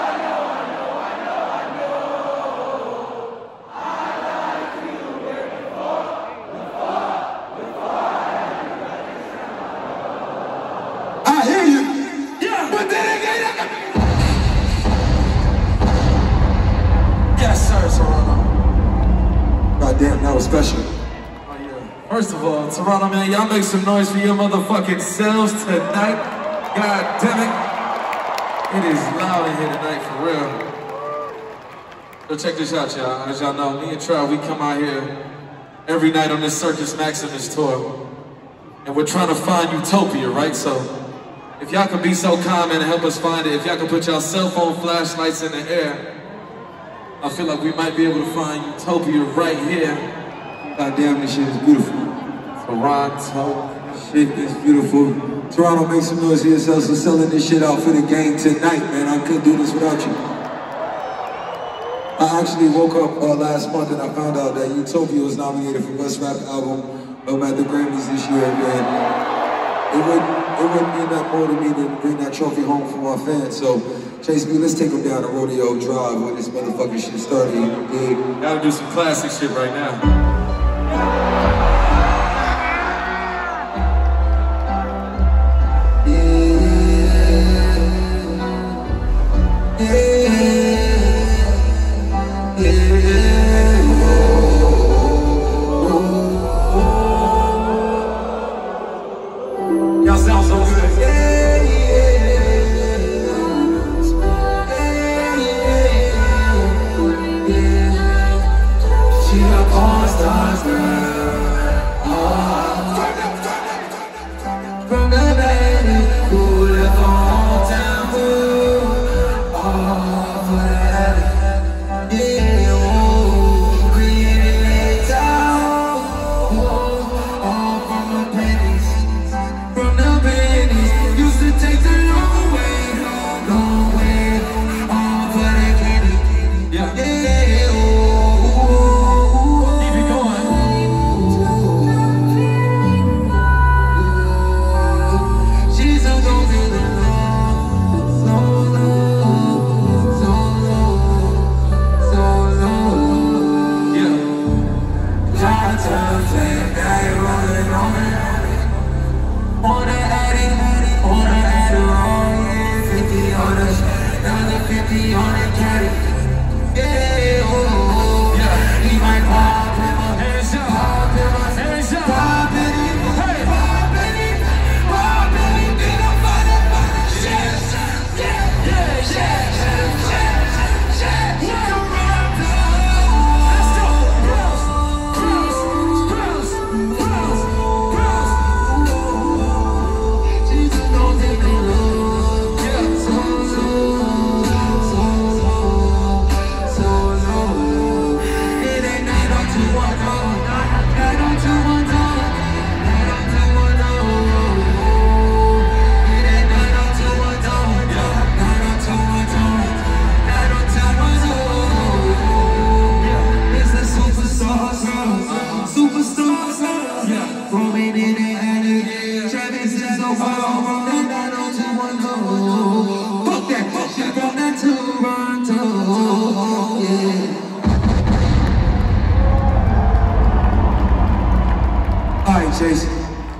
like you before. I hear you. Yeah, but then again, yes, sir, Toronto. Goddamn, that was special. First of all, Toronto, man, y'all make some noise for your motherfucking selves tonight. God damn it. It is loud in here tonight, for real. So check this out, y'all. As y'all know, me and Trav, we come out here every night on this Circus Maximus tour. And we're trying to find utopia, right? So, if y'all could be so kind, man, and help us find it, if y'all could put y'all cell phone flashlights in the air, I feel like we might be able to find utopia right here. God damn, this shit is beautiful. Toronto. Shit is beautiful. Toronto, make some noise for yourselves for selling this shit out for the game tonight, man. I couldn't do this without you. I actually woke up last month and I found out that Utopia was nominated for Best Rap Album at the Grammys this year, man. It wouldn't mean that more to me than bring that trophy home for my fans. So, Chase B, let's take them down to Rodeo Drive where this motherfucking shit started. Gotta do some classic shit right now. Y'all sound so good. She a porn stars girl. From the baby who left on hometown hood. All for that. Yeah, created a town. All from the pennies. From the pennies. Used to take the long way. All for that candy. Yeah.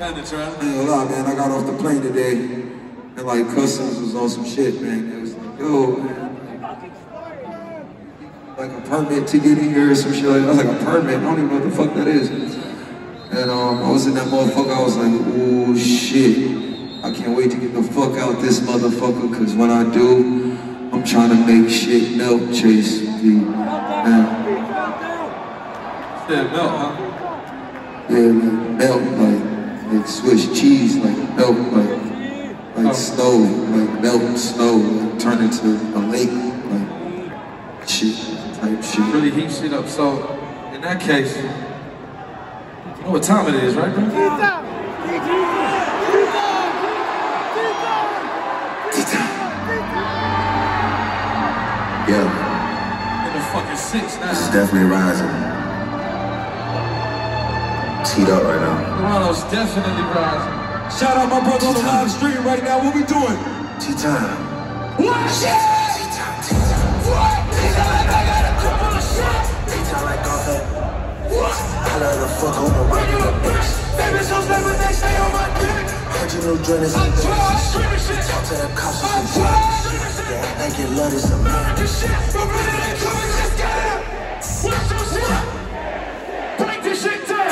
happened, Trav? I ain't gonna lie, man. I got off the plane today, and like customs was on some shit, man. It was like, yo, man, like a permit to get in here or some shit. I was like, a permit? I don't even know what the fuck that is. And I was in that motherfucker. I was like, oh shit. I can't wait to get the fuck out this motherfucker, cause when I do, I'm trying to make shit melt, Chase. Man. Yeah, melt, huh? Yeah, like melt, like Swiss cheese, like melt, like snow, like melt snow, like turn into a lake, like shit, type shit. Really heat shit up. So, in that case, you know what time it is, right, bro? Yeah. In the fucking 6 now. This is definitely rising. It's heat up right now. Toronto's definitely rising. Shout out my brother on the live stream right now. What we doing? Tea time. What shit? Tea time, tea time. What? Tea time like I got a couple of shit. Tea time like golf at. What? I love the fuck on the regular bitch. Baby, so stay when they stay on my dick. Heard you new joiners I'm and trying streaming shit. talk to the cops I'm and some trying streaming shit. yeah, I think you love this American This shit, but really they coming, just get it. What's your shit? Break this shit down.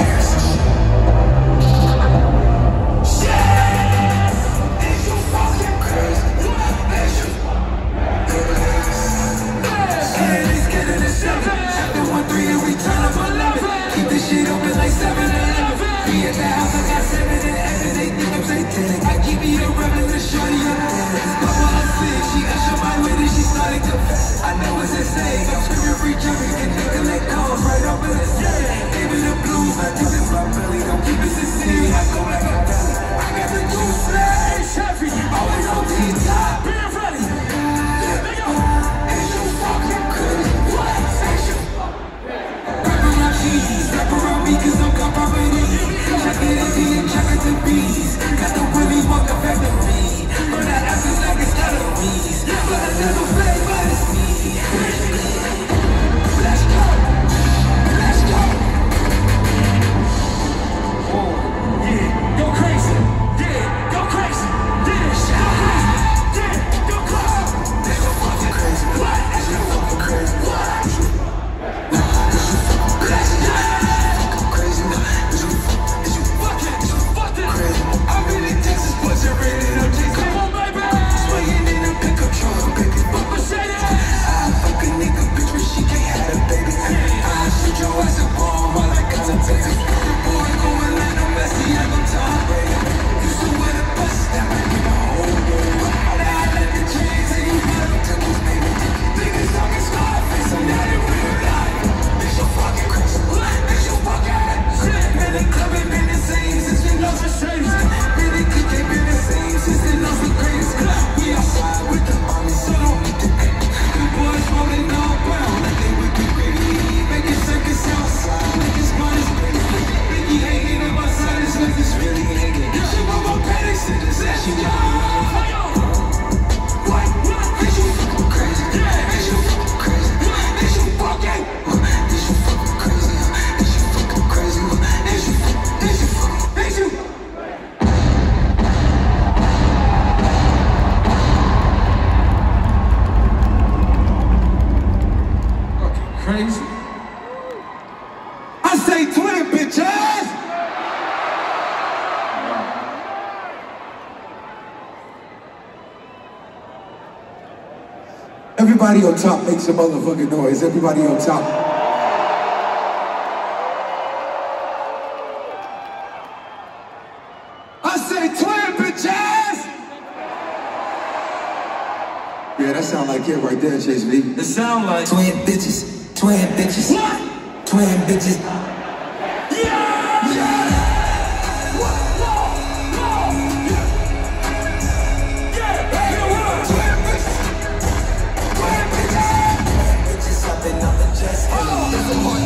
Shit open like 7-Eleven. Be at the house, I got 7 and 11. They think I'm satanic. I keep me a rebel and shorty on the dance. Couple of six, she usher my way and she started to fast. I know it's insane. I'm screaming free jumping and they collect calls right up in the city. Gave me the blues, I think it's my belly. Don't keep it sincere. I go like a belly. I got the juice, man. Chevy, always on T-top. Being ready. Is you fucking crazy? What? Wrap around cheese, wrap around me cause I'm got property. Check it in T and check it to B's. Got the Willy Wonka factory. Burn that asses like it's calories. But a little flavor is me. Let's go. Let's go. Oh, yeah, go crazy. Yeah, go crazy. Yeah, shout crazy. Yeah, go crazy. They go fucking crazy. What? They go fucking crazy. What? I'm in Texas, but you're ready to take Come on, baby. swinging in a pickup truck, baby. Mercedes. I fuck a nigga, bitch, but she can't have a baby. I shoot your ass a bomb while I got a baby. The boy going like no Messi, I'm on Tom Brady. Used to wear the bus, that might be my whole world. Now I let the chains and you got them temples, baby. Niggas talking Scarface, I'm not in real life. Bitch, you fucking crazy. Bitch, you fucking shit. Man, the club ain't been the same since we lost Mercedes. Man, the clique ain't been the same since they lost the greatest. We outside with the army, so don't need to act. The boys rolling all brown like they would be greedy. Making circus outside, niggas want us crazy. Biggie hanging on my side, it's like it's really hanging. She want more panic, said this ass, she want me. What? Bitch, you fucking crazy. Bitch, you fucking crazy. Bitch, you fucking. Bitch, you fucking crazy. Bitch, you fucking crazy. Bitch, you fucking. Bitch, you fucking. Bitch, you. Fucking crazy. I say twin, bitch ass. Everybody on top make some motherfucking noise. Everybody on top. I say twin, bitch ass. Yeah, that sound like it right there, Chase B. It sound like Twin bitches. Twin bitches. What? Twin bitches. Bitches up and up and just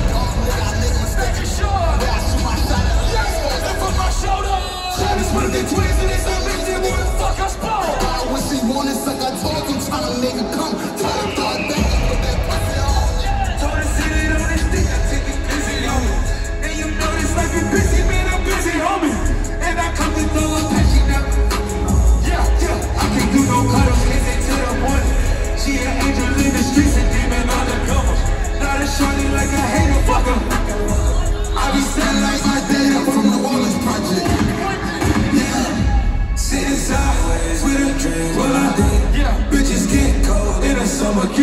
Travis one of the twins and they say bitch they wanna fuck us both. I wish he wanted suck, I told him tryna make it come. Tell him throw it back, put that pussy on. Told her sit it on his dick, I take it busy.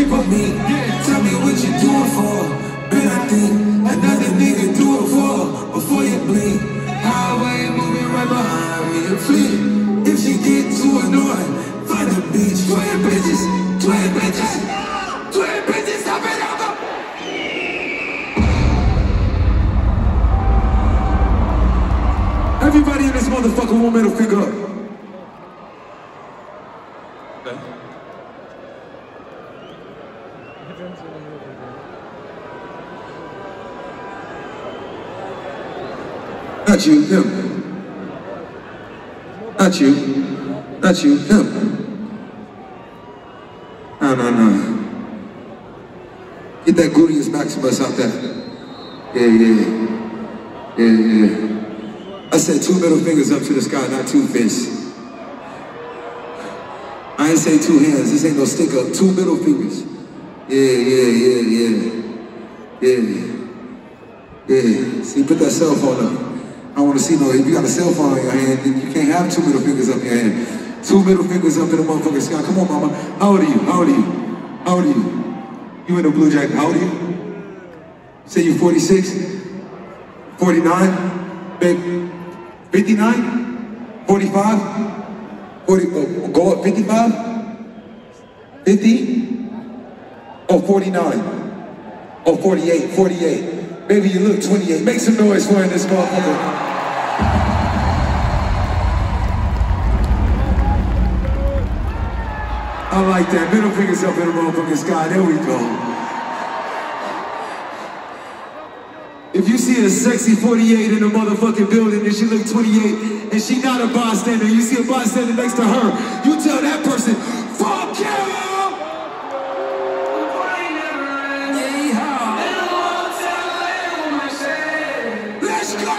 creep on me. Tell me what you do it for. Man, I think another nigga do it for. Before you blink, highway moving right behind me and flee. If she get too annoying, find a beach. Twin bitches, twin bitches, twin bitches, stop it out the. Everybody in this motherfucker want middle finger up. Okay. Not you, him. Not you. Not you, him. No. Get that gluteus maximus out there. Yeah. I said 2 middle fingers up to the sky, not 2 fists. I ain't say 2 hands, this ain't no stick up, 2 middle fingers. Yeah. See, put that cell phone up. I want to see no, if you got a cell phone in your hand, then you can't have 2 middle fingers up in your hand. 2 middle fingers up in the motherfucking sky. Come on, mama. How old are you? You in the blue jacket, how old are you? Say you 46? 49? Babe? 59? 45? 40, go up 55? 50? Oh, 49. Oh, 48. Baby, you look 28. Make some noise for this motherfucker. I like that. Middle fingers up in the motherfucking sky. There we go. If you see a sexy 48 in the motherfucking building and she look 28 and she not a bystander, you see a bystander next to her, you tell that person, fuck you! Let's go!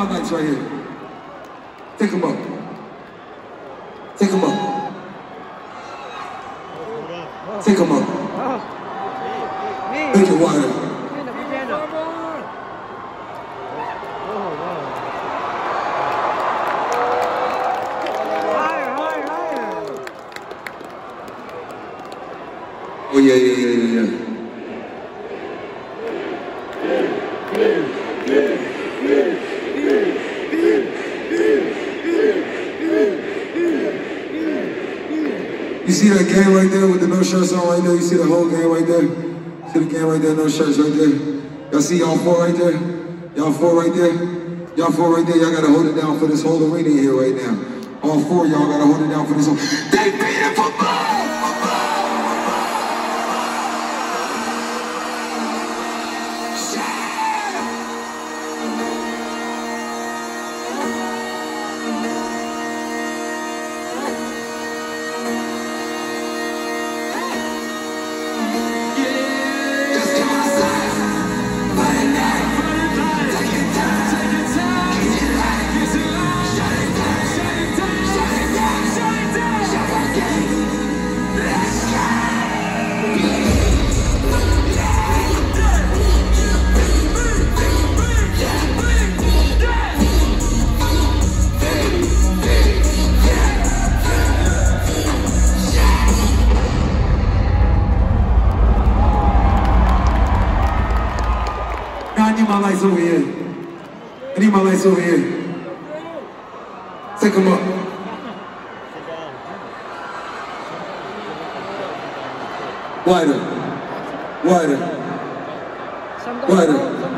my lights right here. Take them up. Take them up. Take them up. Make it wider. Oh yeah. You see that game right there with the no shirts on right there? You see the whole game right there? See the game right there, no shirts right there? Y'all see y'all four right there? Y'all four right there? Y'all four right there, y'all gotta hold it down for this whole arena here right now. All four y'all gotta hold it down for this whole... They beat it for I need my lights over here. I need my lights over here. Take them up. Wider. Wider. Wider.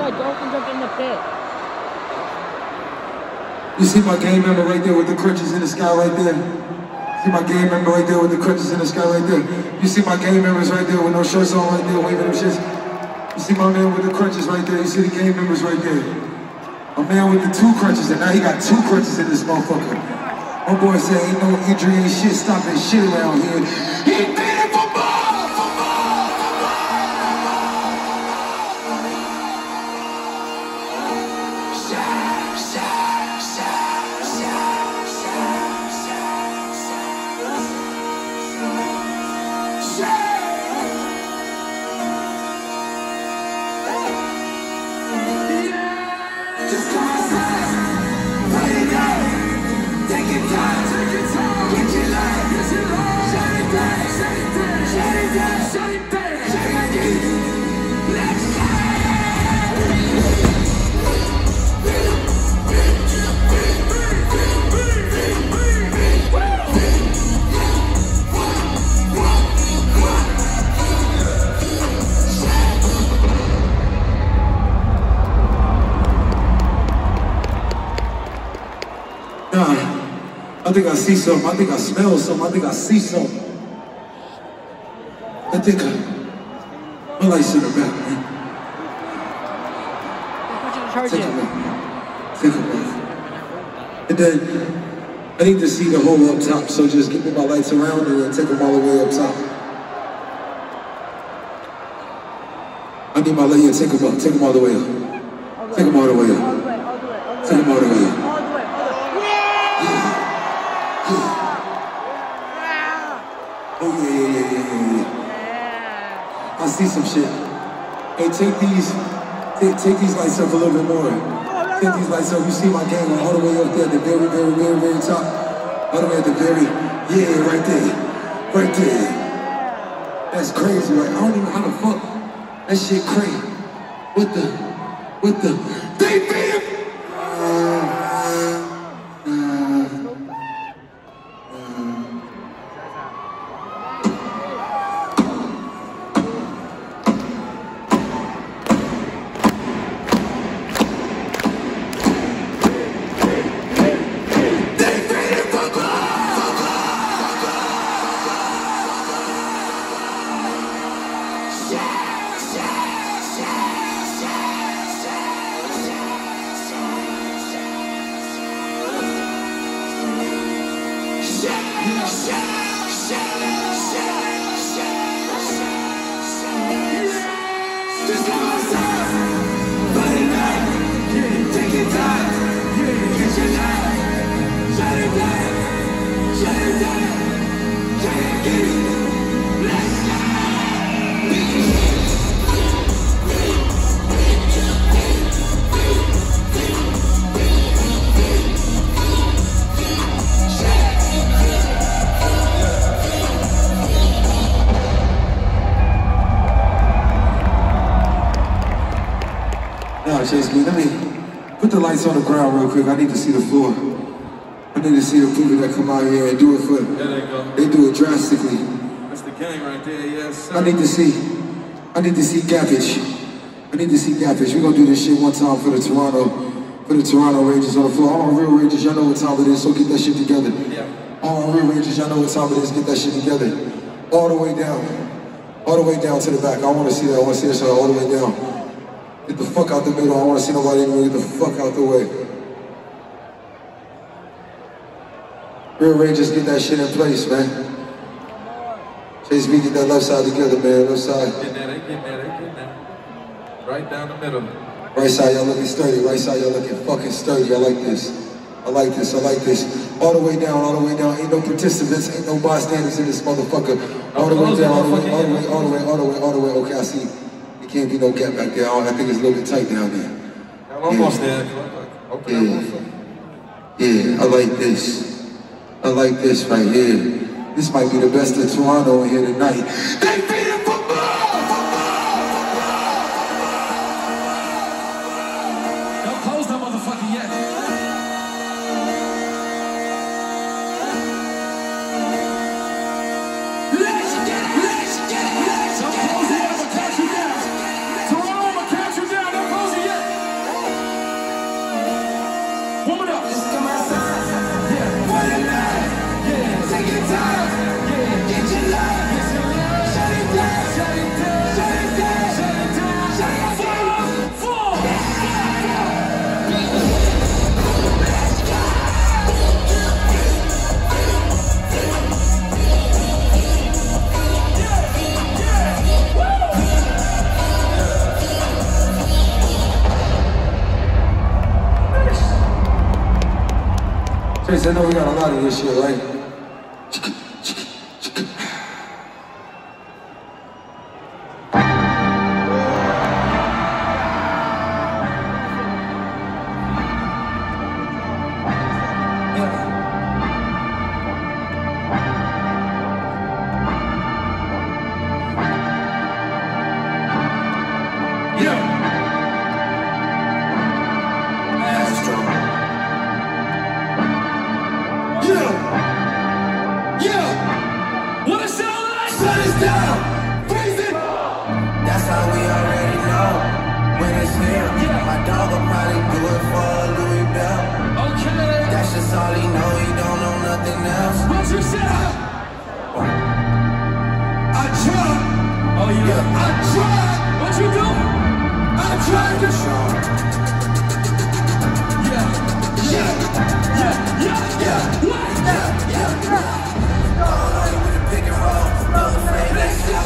You see my game member right there with the crutches in the sky right there? See my game member right there with the crutches in the sky right there? You see my game members right there with no shirts on right there waving them shits? You see my man with the crutches right there, you see the game members right there. My man with the two crutches, and now he got two crutches in this motherfucker. My boy said, ain't no injury, ain't shit stopping shit around here. He did it for ball, for ball, for I think I see something. I think I smell something. I think I see something. I think my lights in the back, man. Take them off. Take them off. And then I need to see the whole up top. So just give me my lights around and then take them all the way up top. I need my light. Yeah, take them up. Take them all the way up. Take them all the way up. Take them all the way up. Oh yeah. I see some shit. Hey, take these lights up a little bit more. Take these lights up. You see my game all the way up there at the very top. All the way at the very, yeah, right there. Right there. That's crazy, right? I don't even know how the fuck. That shit crazy. What the, they beat him! Alright, Chase B, let me put the lights on the ground real quick. I need to see the floor. I need to see the people that come out here and do it for. There they go. They do it drastically. That's the gang right there, yes, sir. I need to see gappage. I need to see gappage. We're gonna do this shit one time for the Toronto Rangers on the floor. All real Rangers, y'all know what time it is, so get that shit together. Yeah. All real Rangers, y'all know what time it is, get that shit together. All the way down. All the way down to the back. I wanna see that, I wanna see that shit all the way down. Get the fuck out the middle, I wanna see nobody anywhere, get the fuck out the way. Real Rangers, get that shit in place, man. Chase B, get that left side together, man, left side. They getting there. Right down the middle. Right side, y'all looking sturdy. Right side, y'all looking fucking sturdy. I like this. I like this. All the way down, all the way down. Ain't no participants, ain't no bystanders in this motherfucker. All the way down, all the way. Okay, I see. There can't be no gap back there. I think it's a little bit tight down there. I'm almost there. Okay. Yeah, I like this. I like this right here. This might be the best of Toronto in here tonight. They beat it football! Don't close that motherfucker yet. Let's get it! Don't close it yet, I'ma catch you down. Toronto, I'ma catch you down. Don't close it yet. Warm it up. Just come outside. Yeah. What a night. Yeah. Take your time. Yeah. Get your love. Shut it down. Shut it down. Shut it down. Shut it down. Shut it down. Four. Chase, I know we got a lot of this shit, right? That's how we already know when it's here. My dog will probably do it for a Louis Bell. Okay. That's just all he know, he don't know nothing else. What you say? I tried. Oh yeah. I tried. What you do? I tried to show. Yeah. What? With the pick and roll, no afraid, let's go.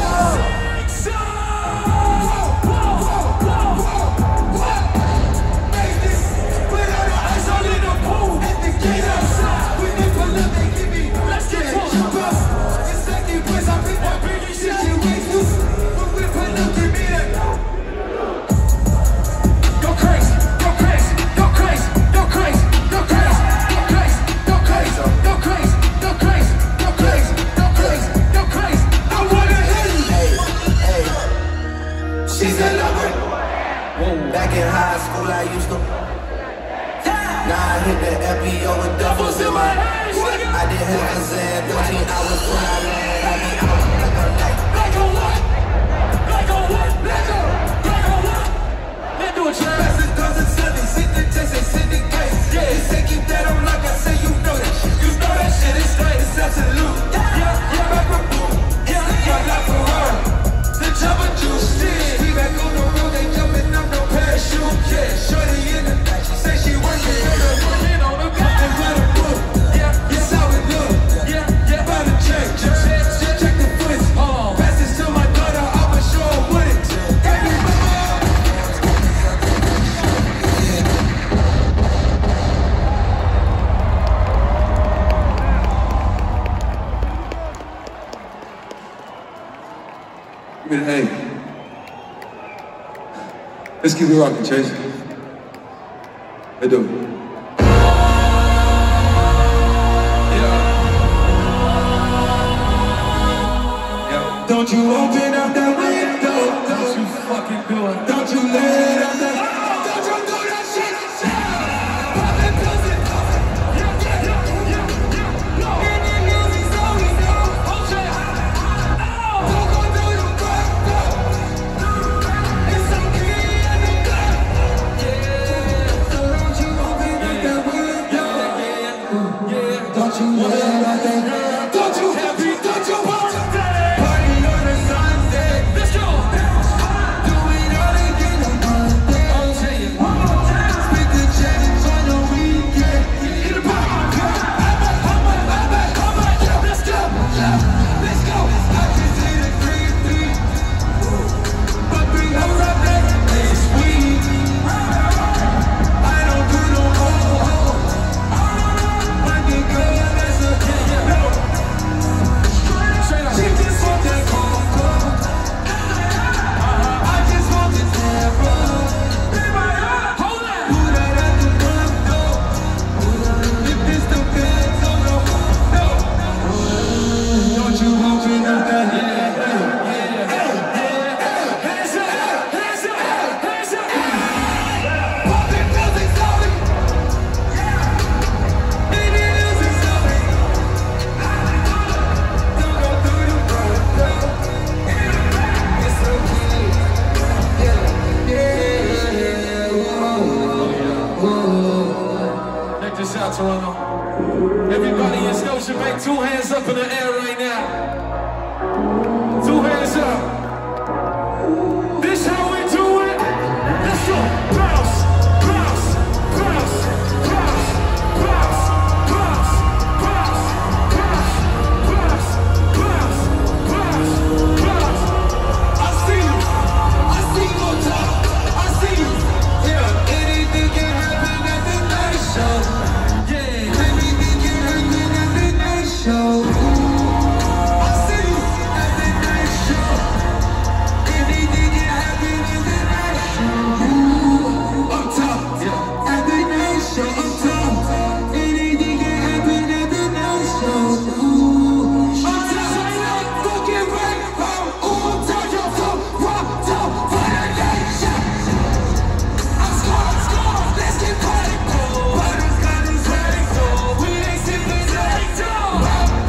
Back in high school, I used to. Now I hit the FBO with doubles in my. I did heavens and 13 hours when I land. I be out like a night. Like a what? Like a what? Like a what? Let's do it, Chad. Passing dozens Sunday, sit the test and send the case. Yeah, they say keep that on like I say, you know that shit. You know that shit is straight, it's absolute. Yeah, back with boom. Yeah, like Ferrari. The jumper juice, shit. We back on the road, they jumping up no parachute. Yeah, shorty in the night, she say she working on the book. Fucking by the book. Yeah, that's how it look. Yeah, by the check. Check the footage. Pass this to my daughter, I'ma show her what it. Hey, let's keep it rocking, Chase. They do. Yeah. Don't you open up that window. Don't you fucking do it. Don't you let up that. Don't you you there like that. Don't you happy? Don't you want to party on a Sunday? Let's go. Do it all again on Monday. I'll tell you one more time. Split the change on the weekend. Hit the party. Let's go. Let's go. I can see the 3-3. But 3 hoes up there. It's sweet. I don't do no ho-ho. My nigga, that's a she just want that cocoa. I just want the tempo. Hold on. Who that at the window? If this the best, oh no, no. Don't you open up that hands up, hands up, hands up. Poppin' music, sorry. Baby, music, sorry. Don't go through the road. It's okay. Yeah. Whoa. Check this out, Toronto. Everybody in Scotia, make 2 hands up in the air right now. 2 hands up. This how we do it. Let's go. Bounce, bounce, bounce, bounce, bounce, bounce, bounce, bounce, bounce, bounce, bounce, bounce. I see you on top. I see you. Yeah, anything can happen at the night show. Yeah. Anything can happen at the night show. I see you at the night show. Anything can happen at the night show. Up top, at the night show. Up top, anything can happen at the night show. Up top, fucking right, on top, yo, rock top, for the night show. I'm scored, let's get party. Butters got us ready, so we ain't sipping like dough.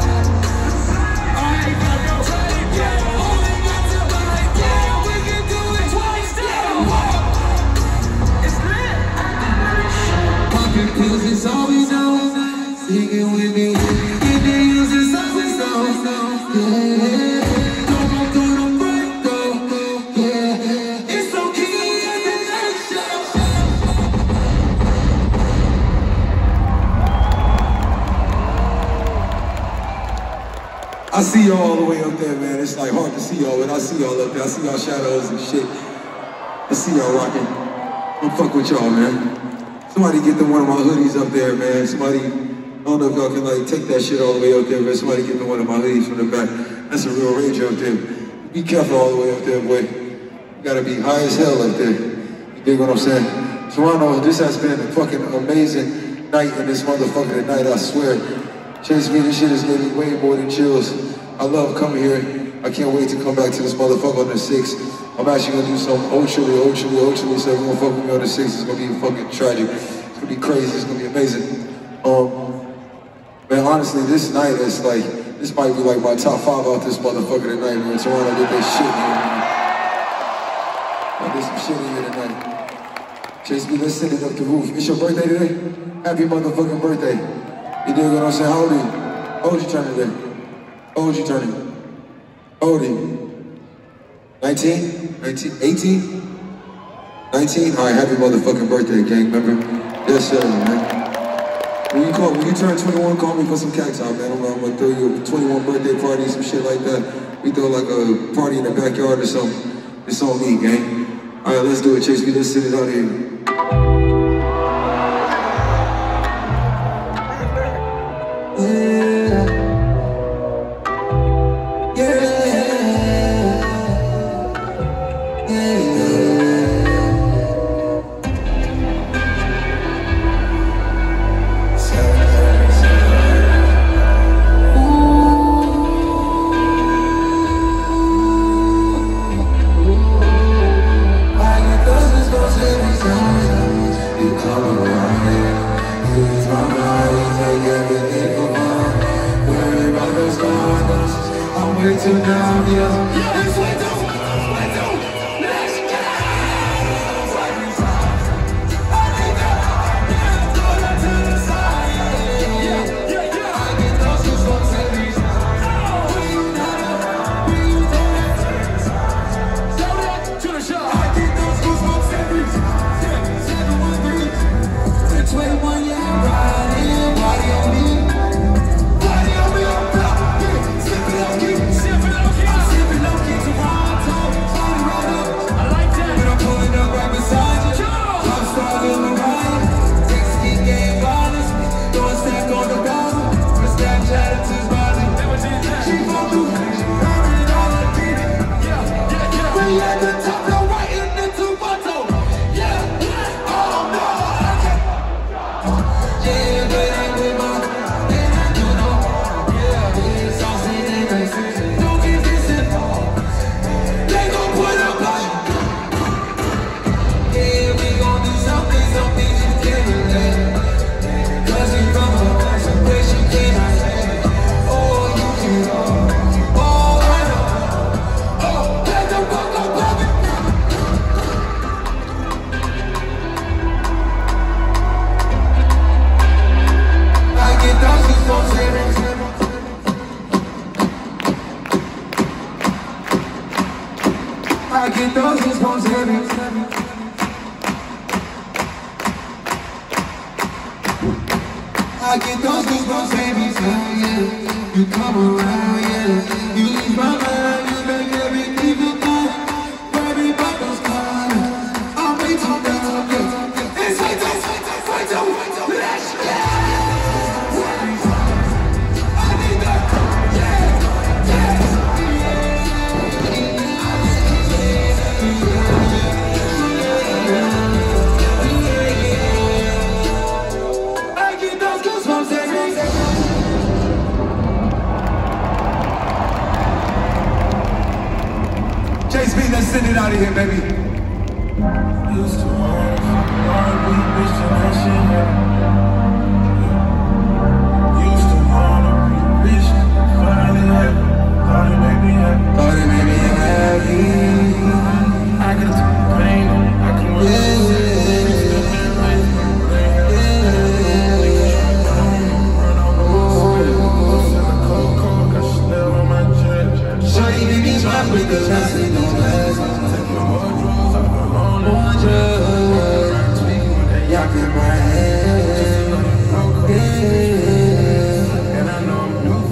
I ain't got no time, yeah. Only got to buy, yeah. We can do it twice, yeah. It's lit. Popping pills is all we know. Singing with me. In the use is all we know. Yeah. Don't go through the front door. Yeah. It's okay at the night show. I see y'all all the way up there, man. It's like hard to see y'all, but I see y'all up there. I see y'all shadows and shit. I see y'all rocking. Don't fuck with y'all, man. Somebody get them one of my hoodies up there, man. Somebody, I don't know if y'all can like take that shit all the way up there, but somebody get them one of my hoodies from the back. That's a real ranger up there. Be careful all the way up there, boy. You gotta be high as hell up there. You dig what I'm saying? Toronto, this has been a fucking amazing night in this motherfucker tonight, I swear. Chase me, this shit has given me way more than chills. I love coming here. I can't wait to come back to this motherfucker on the 6th. I'm actually gonna do some Ochilly, so if you wanna fuck with me on the 6th, it's gonna be fucking tragic. It's gonna be crazy, it's gonna be amazing. Man, honestly, this night is like, this might be like my top 5 out this motherfucker tonight, man. Toronto did that shit, man. I did some shit in here tonight. Chase me, let's send it up the roof. It's your birthday today? Happy motherfucking birthday. You dig what I'm saying? How old are you? How old you turning today? How old you turning? How old are you? 19? 19? 18? 19? Alright, happy motherfucking birthday, gang member. Yes, sir, man. When you turn 21, call me for some cacti, man. I'm gonna throw you a 21 birthday party, some shit like that. We throw like a party in the backyard or something. It's on me, gang. Alright, let's do it, Chase. Let's send it out here. Way too down, yeah. It's way too, let's go. I think I throw that to the side, yeah. I get those goosebumps every time, yeah. You come around, yeah. You leave my mind, you make everything look good. Baby, bubbles coming. I'm way too down, yeah. It's like this, fight to that shit. I need that, I get those goosebumps every day. J-Speed, let's send it out of here, baby. Used to want R&B, bitch, and that shit, used to wanna be rich, finally happy, thought it made me happy, thought it made me happy. I could've took the pain, I could've went Shawty give me my with the last thing on last. Take my wardrobes, I put on the drugs. Speaking with that yak in my head. And I know I'm new.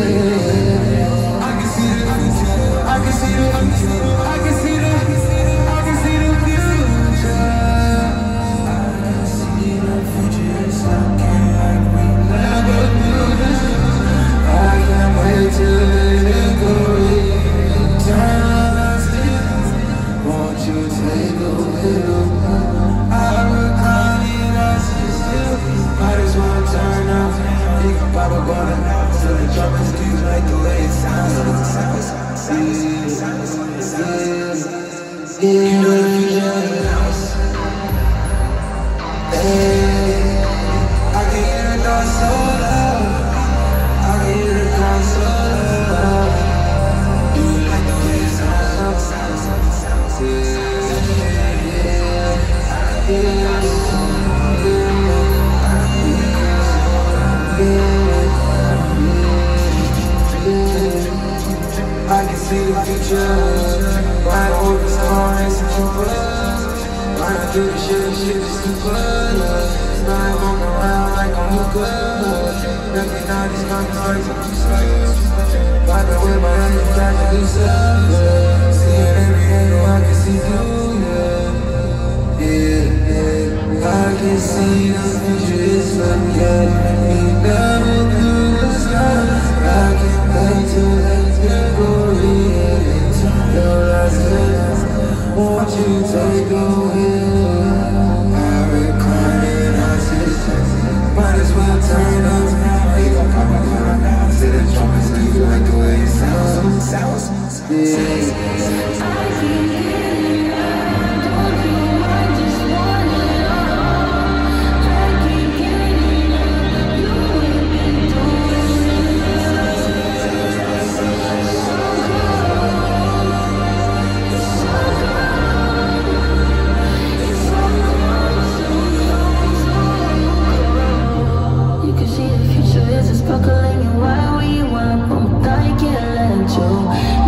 I can see the future. I can see the future. I can see the future. I can see the future. It's looking like we never knew this. I can't wait to let it go. Won't you take a little? I recline in us still. Might as well turn up. Big Papa going out. So the drummers do like the way it sounds. You know the future in the house. Hey, I can hear the door so loud. I can hear the crowd so loud. I can see the future. Ride over the stars and troopers. Ride through the shit is too close. Now I'm walking around like I'm hookah. Recognize these converts, I'm too slow. Vibing with my hands back and do stuff. Seeing every angle I can see through, yeah. I can see the future is looking good. We never knew the stars. I can wait till that memory ends. Your last lips, won't you take a while? I recline in our systems. Might as well turn up now. You gon' pop my car now. Say the trumpets do you like the way it sounds. Percolating why we want, but I can't let you.